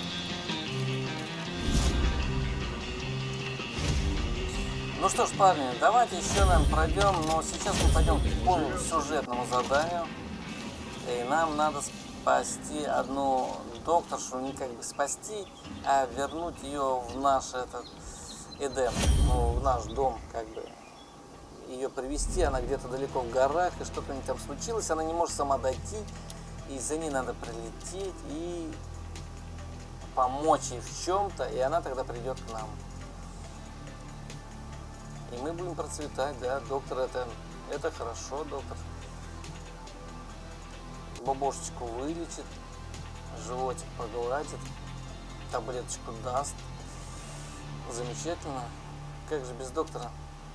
S1: Ну что ж, парни, давайте еще, наверное, пройдем. Но сейчас мы пойдем по сюжетному заданию. И нам надо спасти одну докторшу, не как бы спасти, а вернуть ее в наш этот Эдем, ну, в наш дом, как бы. Ее привезти, она где-то далеко в горах, и что-то у нее там случилось, она не может сама дойти, и за ней надо прилететь и помочь ей в чем-то, и она тогда придет к нам. И мы будем процветать, да, доктор, это хорошо, доктор. Бабушечку вылечит, животик погладит, таблеточку даст. Замечательно. Как же без доктора?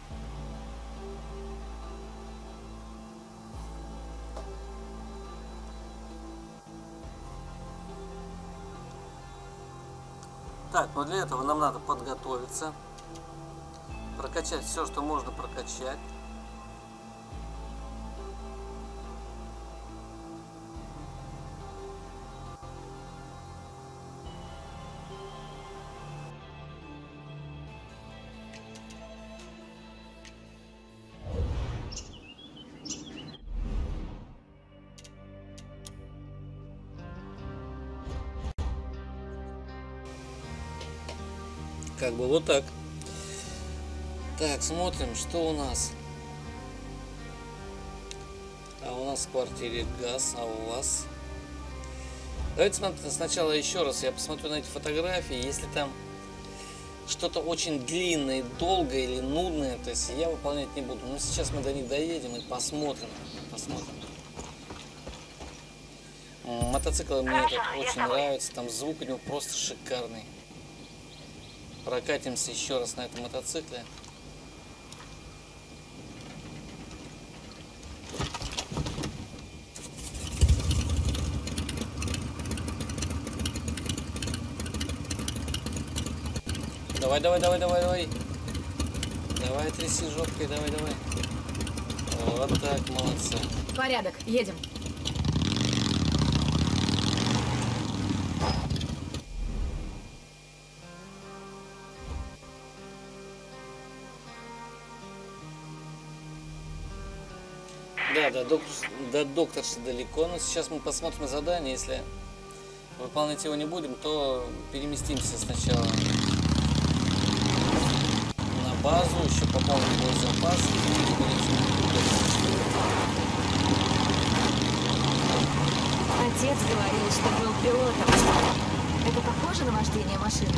S1: Так, но для этого нам надо подготовиться, прокачать все, что можно прокачать. Как бы вот так. Так, смотрим, что у нас. А у нас в квартире газ, а у вас? Давайте сначала еще раз я посмотрю на эти фотографии. Если там что-то очень длинное, долгое или нудное, то есть я выполнять не буду. Но сейчас мы до них доедем и посмотрим. Мотоцикл мне этот очень нравится. Там звук у него просто шикарный. Прокатимся еще раз на этом мотоцикле. Давай. Давай, тряси жопкой, давай. Вот так, молодцы.
S3: Порядок, едем.
S1: Да, до докторши далеко, но сейчас мы посмотрим задание. Если выполнять его не будем, то переместимся сначала на базу, еще пополним боезапас.
S3: Отец говорил, что был пилотом. Это похоже на вождение машины?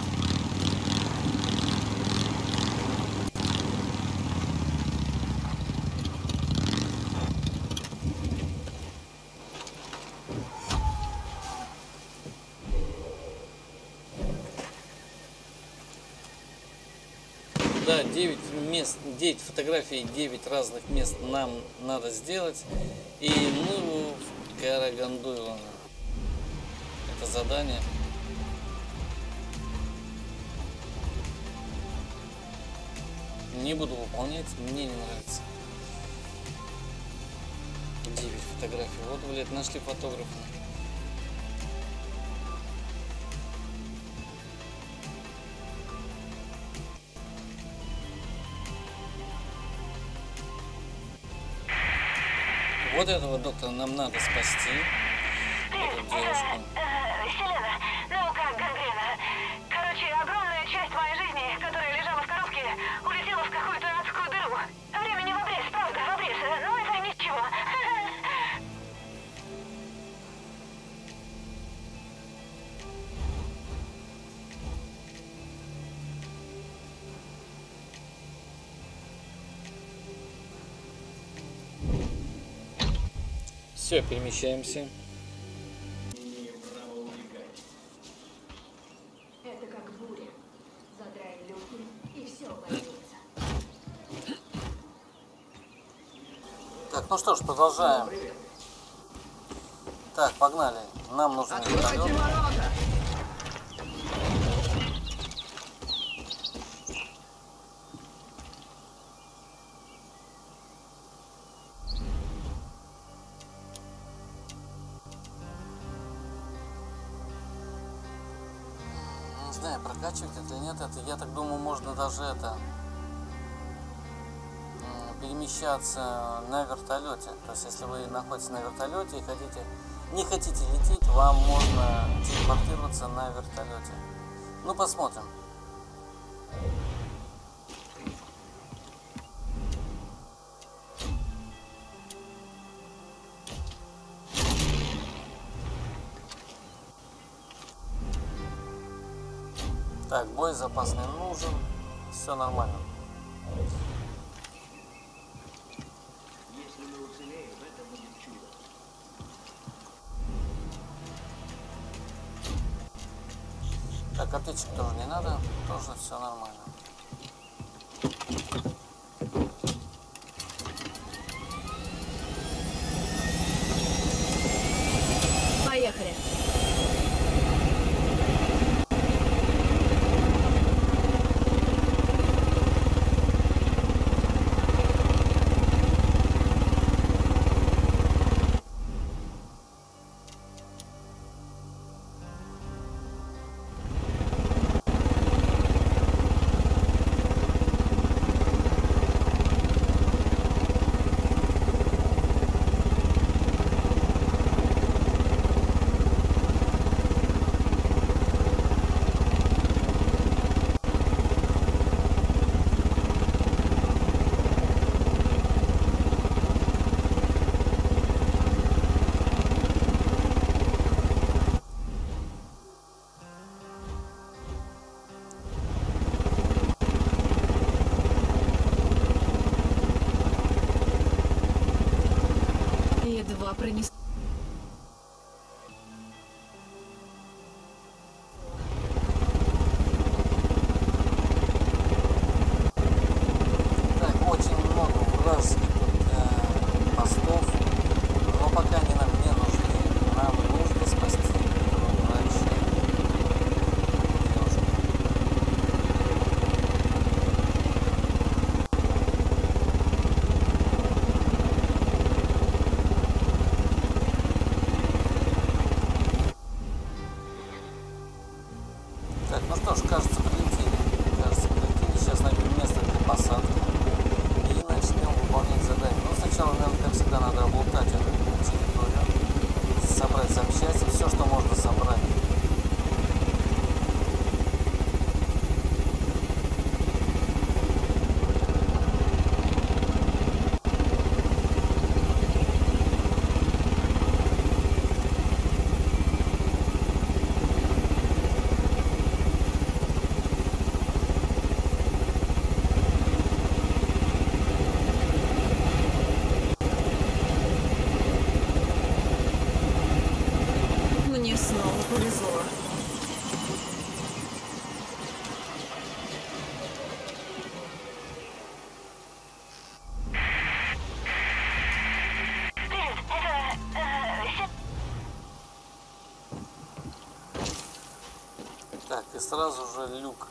S1: Да, 9 мест, 9 фотографий, 9 разных мест нам надо сделать. И мы в Караганду. Это задание. Не буду выполнять, мне не нравится. 9 фотографий. Вот, блядь, нашли фотографа. Вот этого доктора нам надо спасти. Эту девушку.
S2: Селена, ну как гангрена? Короче, огромная часть моей жизни, которая лежала в коробке, улетела в какую-то адскую дыру. Времени в обрез, правда, в обрез. Но это ничего.
S1: Все, перемещаемся.
S3: Это как буря. Задрай люки, и все обойдется.
S1: Так, ну что ж, продолжаем. Так, погнали. Нам нужен вертолет. Не знаю, прокачивать это или нет, это, я так думаю, можно даже перемещаться на вертолете. То есть, если вы находитесь на вертолете и не хотите лететь, вам можно телепортироваться на вертолете. Ну, посмотрим. Так, боезапас не нужен, все нормально.
S6: Если мы уцелеем, это будет чудо.
S1: Так, аптечек тоже не надо, тоже все нормально.
S3: Поехали.
S1: Ну что ж, кажется, прилетели. Сейчас найдем место для посадки и начнем выполнять задание. Ну, сначала, наверное, как всегда, надо облутать эту территорию, собрать запчасти, все, что можно собрать.
S3: Мне снова повезло.
S2: Привет,
S1: Так, и сразу же люк.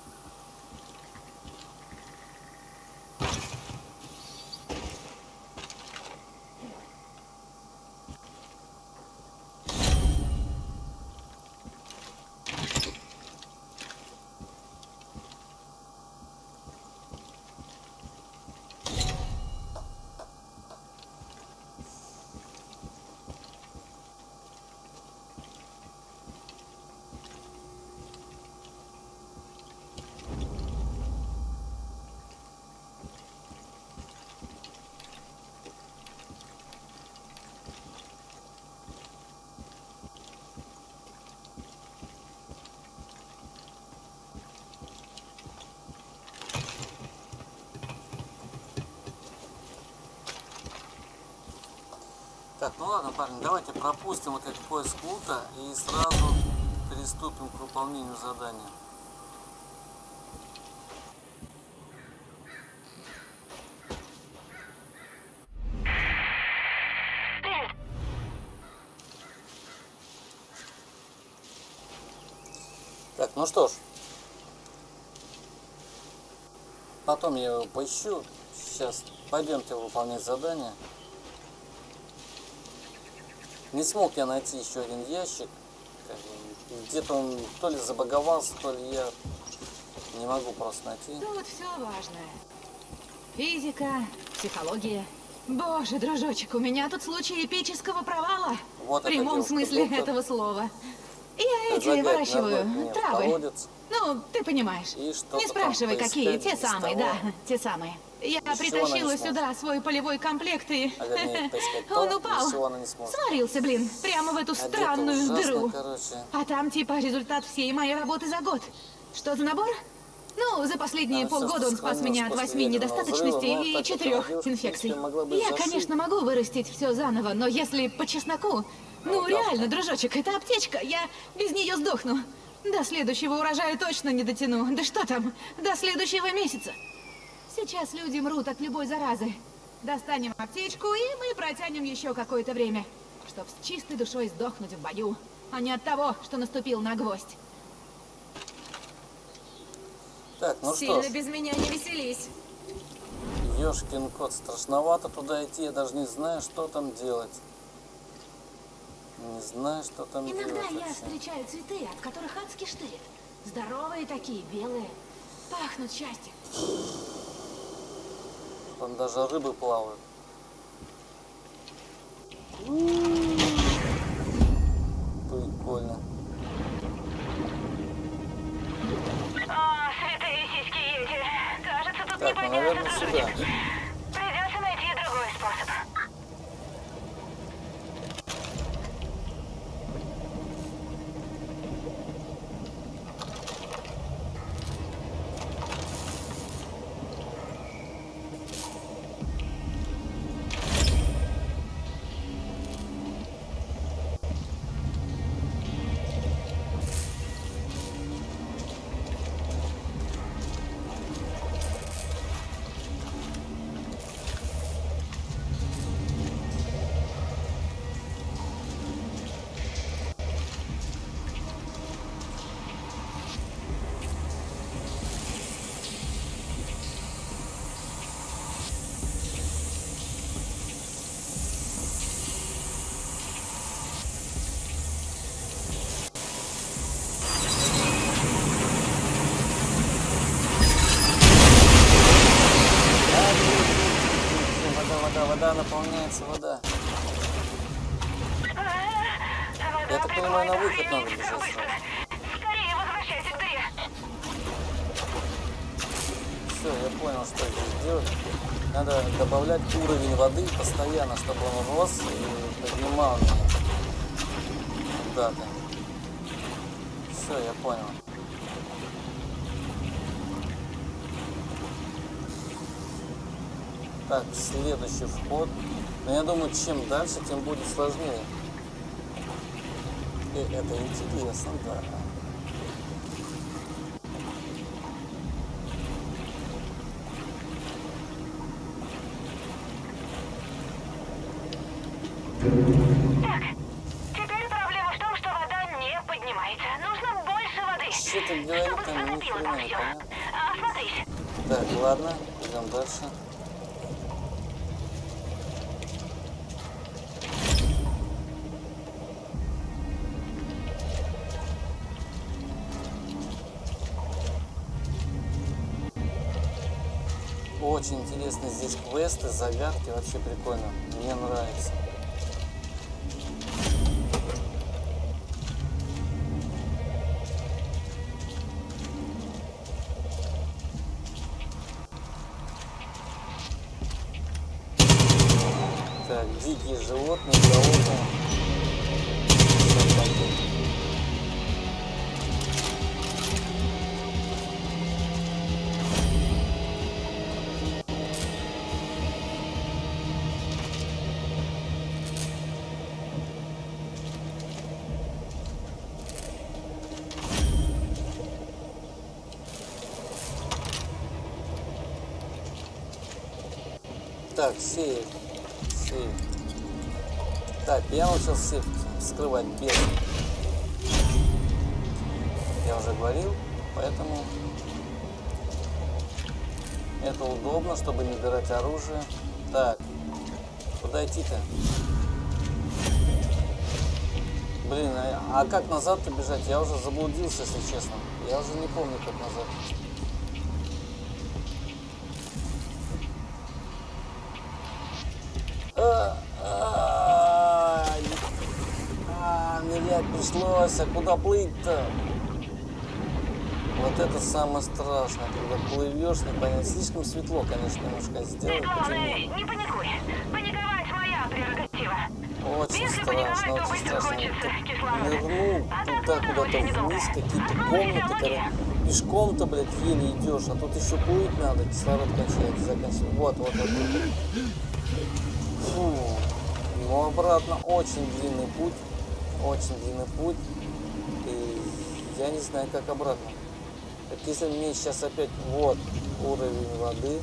S1: Так, ну ладно, парни, давайте пропустим вот этот поиск лута и сразу приступим к выполнению задания. Так, ну что ж, потом я его поищу. Сейчас пойдемте выполнять задание. Не смог я найти еще один ящик. Где-то он то ли забаговался, то ли я не могу просто найти.
S9: Тут все важное. Физика, психология. Боже, дружочек, у меня тут случай эпического провала.
S1: Вот
S9: в прямом смысле этого слова. Я эти выращиваю травы.
S1: Колодец.
S9: Ну, ты понимаешь. Не спрашивай, какие. Те самые, да, те самые. Я притащила сюда свой полевой комплект и... Он упал. Сварился, блин, прямо в эту странную дыру. А там типа результат всей моей работы за год. Что за набор? Ну, за последние полгода он спас меня от 8 недостаточностей и 4 инфекций. Я, конечно, могу вырастить все заново, но если по чесноку... Ну, реально, дружочек, это аптечка. Я без нее сдохну. До следующего урожая точно не дотяну. Да что там, до следующего месяца. Сейчас люди мрут от любой заразы. Достанем аптечку, и мы протянем еще какое-то время, чтоб с чистой душой сдохнуть в бою, а не от того, что наступил на гвоздь.
S1: Так, ну
S3: Сильно
S1: что ж,
S3: без меня не веселись.
S1: ёшкин кот, страшновато туда идти, я даже не знаю, что там делать. Не знаю, что там делать.
S9: Иногда я
S1: вообще.
S9: встречаю цветы, от которых адски штырит. Здоровые такие, белые. Пахнут счастьем.
S1: Там даже рыбы плавают. Прикольно.
S2: О, святые сиськи Йети. Кажется, тут не
S1: Так, ну,
S2: подняться,
S1: наверное,
S2: дружочек.
S1: сюда.
S2: Придется найти другой способ.
S1: наполняется вода. Я так понимаю, на выход надо бежать сразу.
S2: Скорее возвращайся к дыре.
S1: Все, я понял, что здесь делать. Надо добавлять уровень воды постоянно, чтобы он рос и поднимал меня куда-то. Все, я понял. Так, следующий вход. Но я думаю, чем дальше, тем будет сложнее. И это интересно, да.
S2: Так, теперь проблема в том, что вода не поднимается. Нужно больше воды.
S1: Что ты говоришь,
S2: чтобы
S1: там ни
S2: затопило
S1: хрена
S2: там
S1: не
S2: все.
S1: понятно.
S2: Осмотрись.
S1: Так, ладно, идем дальше. Очень интересно здесь квесты, загадки, вообще прикольно. Мне нравится. Так, дикие животные, животные. Так, сейф. Сейф. Так, я начал сейф вскрывать без. Я уже говорил, поэтому это удобно, чтобы набирать оружие. Так, куда идти-то? Блин, а как назад-то бежать? Я уже заблудился, если честно. Я уже не помню, как назад. Нырять пришлось, а куда плыть-то? Вот это самое страшное, когда плывешь, непонятно. Слишком светло, конечно, немножко сделать.
S2: Главное, не паникуй. Паниковать моя прерогатива.
S1: Очень
S2: Если
S1: страшно,
S2: паниковать, то
S1: очень
S2: быстро
S1: страшно.
S2: кончится кислород.
S1: Нырнул
S2: А так
S1: туда,
S2: можно
S1: куда-то
S2: очень недолго.
S1: вниз, какие-то
S2: Вспомните
S1: комнаты,
S2: о
S1: когда пешком-то, блядь, еле идешь, а тут еще плыть надо, кислород кончается, заканчивается. Вот. Фу. Но обратно очень длинный путь. Очень длинный путь. И я не знаю, как обратно. Так если мне сейчас опять вот уровень воды.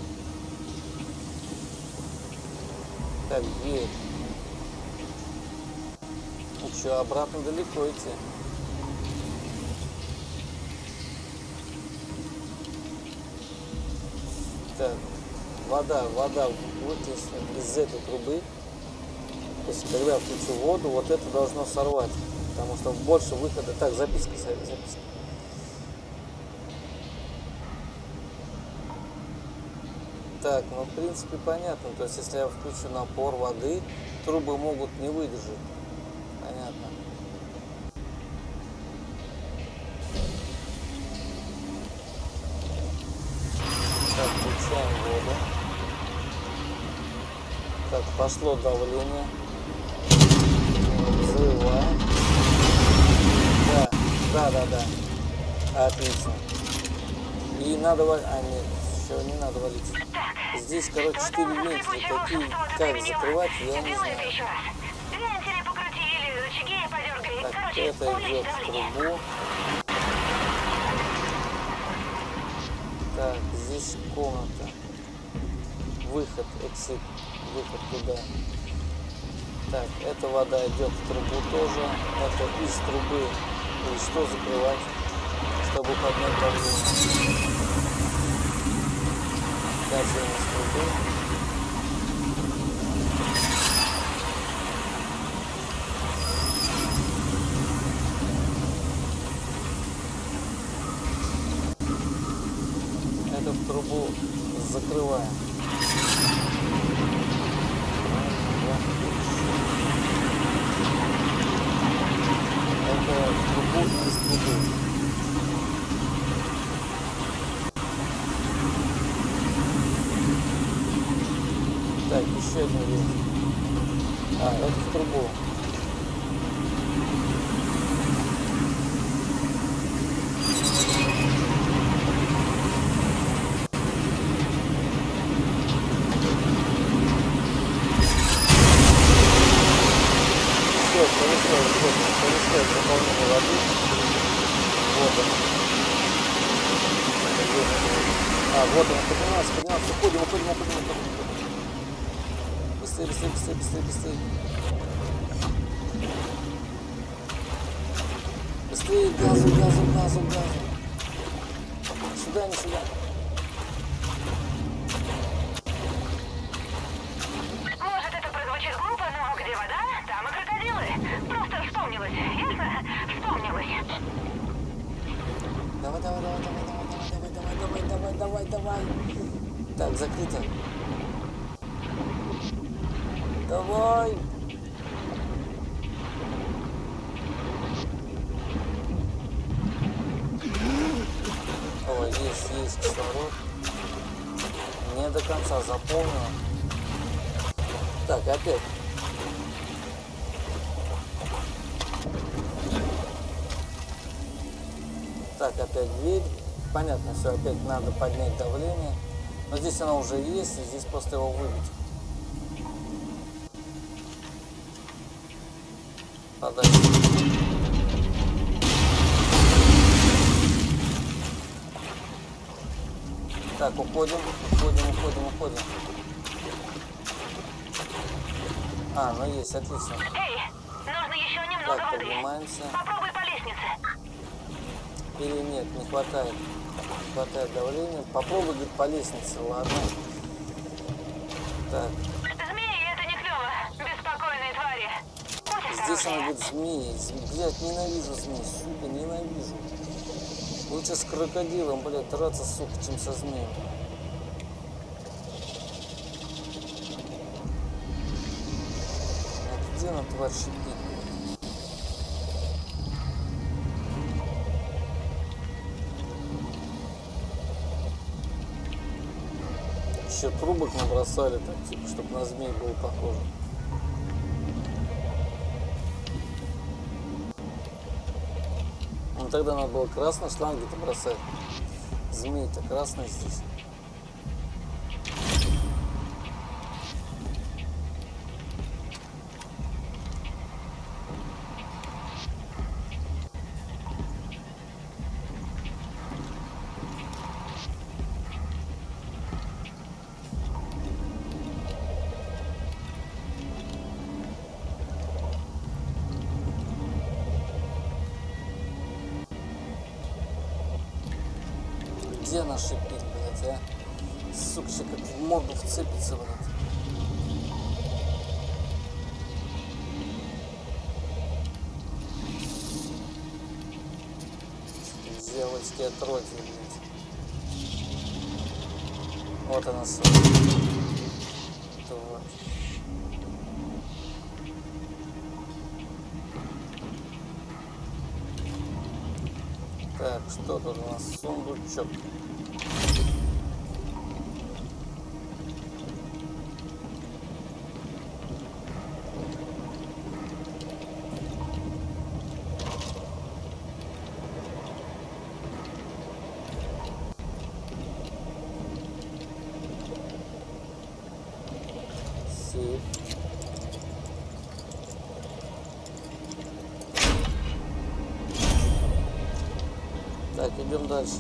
S1: Так, дверь. Ну что, обратно далеко идти. Так, вода вытечет из этой трубы. То есть, когда я включу воду, вот это должно сорвать. Потому что больше выхода. Так, записка. Так, ну в принципе понятно. То есть, если я включу напор воды, трубы могут не выдержать. Понятно. Так, включаем воду. Так, пошло давление. Взрываем. Да. Отлично. И надо валить. А, нет, все, не надо валить. Здесь, короче, 4 вентиля. Такие, как закрывать, я не знаю.
S2: Вентили покрути или рычаги подергай.
S1: Так,
S2: Короче,
S1: это
S2: увеличь
S1: идет в
S2: давление.
S1: трубу. Так, здесь комната. Выход, эксит. Выход туда. Так, эта вода идет в трубу тоже. Это из трубы. И что закрывать, чтобы поднять давление? Дальше из трубы. Это в трубу закрываем. Это трубу из трубы. Так, еще один винт. А, это в трубу. Происходит заполнение воды. Вот он. А, вот он, поднимался. Уходим. Быстрее. Быстрее, газу. Сюда, не сюда.
S2: Может, это прозвучит глупо, но где вода, там и крокодилы. Просто вспомнилось, ясно? Вспомнилось.
S1: Давай. Так, закрыто. Давай. Ой, есть кислород. Не до конца заполнено. Так, опять. Так, опять дверь. Понятно, все, опять надо поднять давление. Но здесь оно уже есть, и здесь просто его выбить. Подальше. Так, уходим. А, ну есть, отлично.
S2: Эй, нужно еще немного
S1: так,
S2: воды.
S1: поднимаемся.
S2: Попробуй по лестнице.
S1: Или нет, не хватает. Не хватает давления. Попробуй, говорит, по лестнице, ладно. Так.
S2: Змеи, это не клево. Беспокойные твари. Будь
S1: Здесь
S2: осторожнее.
S1: она говорит, змеи. Блядь, ненавижу змей, сука, ненавижу. Лучше с крокодилом, блядь, драться, сука, чем со змеем. А где она, тварь, шипит? Еще трубок набросали, так, типа, чтобы на змей было похоже. Ну тогда надо было красной шланги-то бросать. Змей-то красный здесь. Где она шипит, блядь, а? Сука, еще как в морду вцепится, блядь. Дьявольские отродья, блядь. Вот она, сука. Тварь. Так, что тут у нас? Сундучок. Сейф. Так, идем дальше.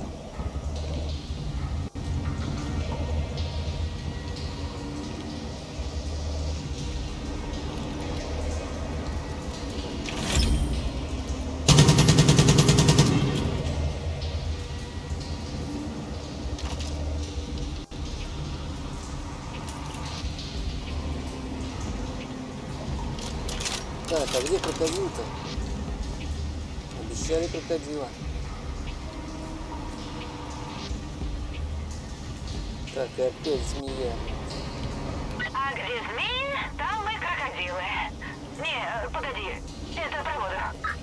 S1: Так, а где крокодил-то? Обещали крокодила. Так, и опять змея.
S2: А где змеи, там и крокодилы. Не, погоди. Это про воду.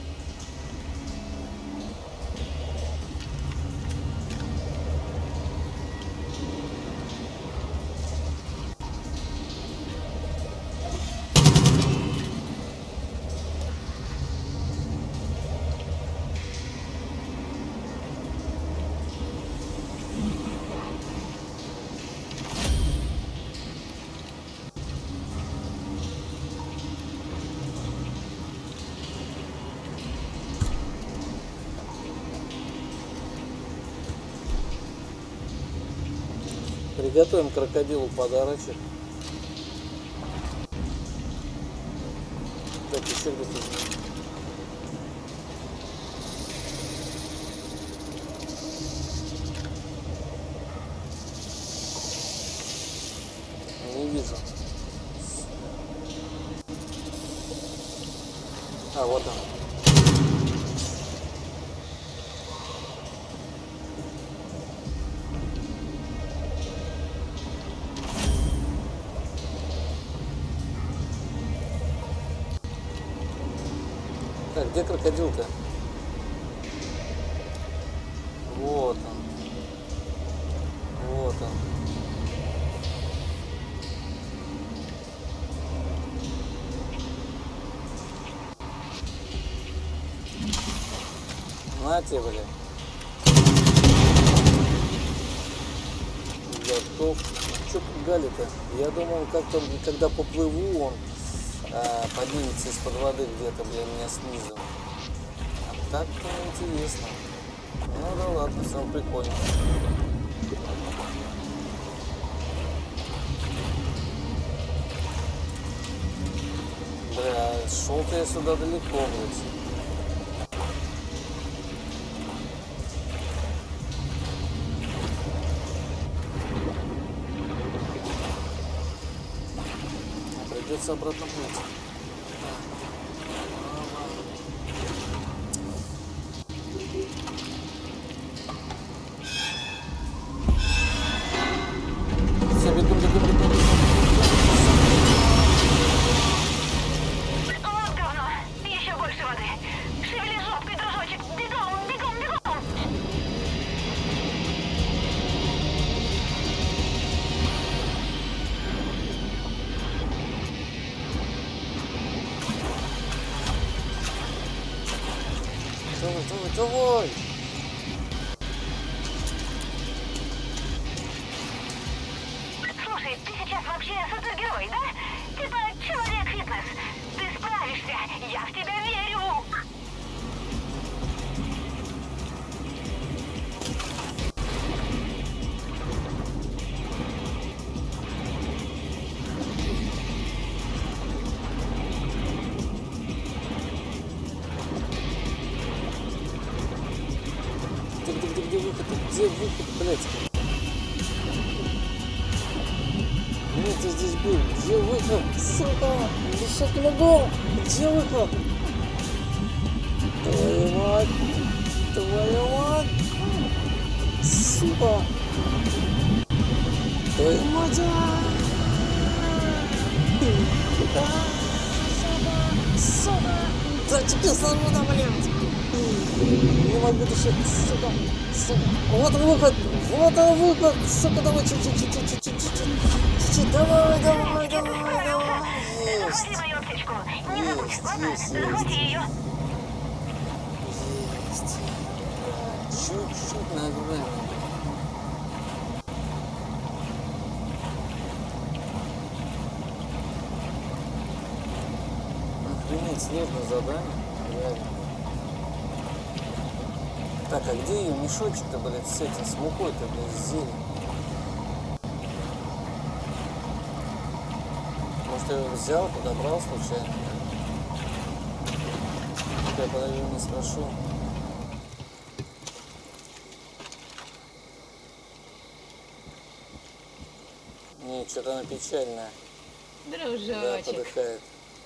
S1: Приготовим крокодилу подарочек. Так, еще где-то. Не вижу. А, вот он. Так, где крокодил-то? Вот он. Вот он. На тебе, бля. Готов. Чё пугали-то? Я думал, как-то, когда поплыву, он поднимется из-под воды где-то, бля, меня снизу. А так-то интересно. Ну да ладно, все прикольно. Бля, шел-то я сюда далеко, блядь. Придется обратно плыть. Все, бегом, бегом, бегом, бегом.
S2: Вот говно. Еще больше воды. Шевели жопкой, дружочек. Бегом, бегом, бегом.
S1: Давай, давай, давай!
S2: Слушай, ты сейчас вообще супергерой, да? Типа человек-фитнес. Ты справишься. Я в тебя верю.
S1: Где выход? Где выход, блядь? Нет, я здесь был. Где выход? Сука! Сейчас не могу! Где выход? Твою мать! Твою мать! Сука! Твою мать! Сука! Да тебе сорвано, блядь! Не могу дышать, сука, сука. Вот он выход, вот он выход, сука, давай, чуть-чуть, давай. Есть.
S2: Захвати мою аптечку. Не забудь, ладно? Захвати ее.
S1: Есть. Чуть-чуть нагрузим. Охренеть, сложное задание, реально. Так, а где ее мешочек-то, блядь, с этим, с мукой-то, блядь, с зелень? Может, я его взял, подобрал случайно? Я подожди, не спрошу. Не, что-то она печальная.
S9: Дружочек.
S1: Да, подыхает.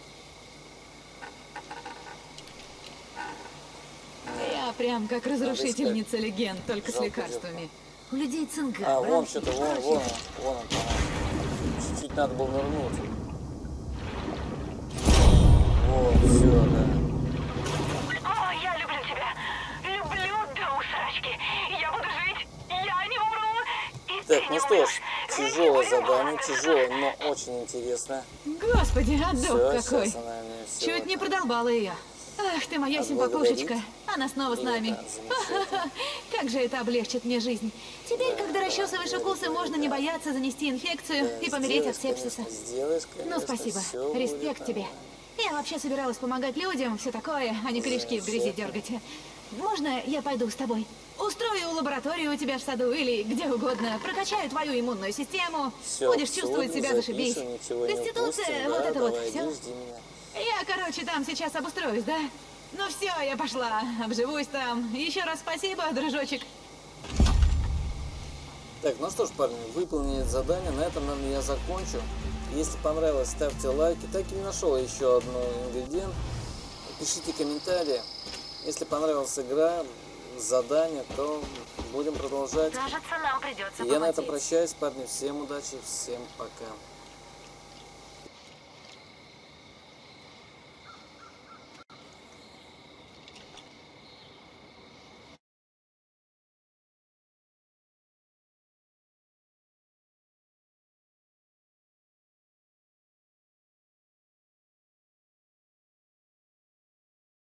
S9: Я прям как разрушительница легенд, только с лекарствами. У людей цинка.
S1: А, вон что-то, вон он, по-моему. Чуть-чуть надо было нырнуть. О, все, да.
S2: О, я люблю тебя. Люблю до усрачки. Я буду жить. Я не умру. И
S1: Так,
S2: ты
S1: ну
S2: не
S1: что ж,
S2: умрешь.
S1: тяжелое задание, тяжелое, но очень интересное.
S9: Господи, отдох
S1: Все,
S9: какой.
S1: сейчас она мне все.
S9: Чуть не продолбала ее. Ах ты моя симпакушечка. Она снова с нами. Как же это облегчит мне жизнь. Теперь, когда расчесываешь укусы, можно не бояться занести инфекцию и помереть от сепсиса. Ну, спасибо. Респект тебе. Я вообще собиралась помогать людям, все такое, а не корешки в грязи дергать. Можно я пойду с тобой? Устрою лабораторию у тебя в саду или где угодно. Прокачаю твою иммунную систему. Будешь чувствовать себя зашибись. Конституция, вот это вот все. Я, короче, там сейчас обустроюсь, да? Ну все, я пошла. Обживусь там. Еще раз спасибо, дружочек.
S1: Так, ну что ж, парни, выполнили задание. На этом, наверное, я закончу. Если понравилось, ставьте лайки. Так и не нашел еще одну ингредиент. Пишите комментарии. Если понравилась игра, задание, то будем продолжать.
S2: Кажется, нам придется
S1: Я на этом прощаюсь, парни. Всем удачи, всем пока.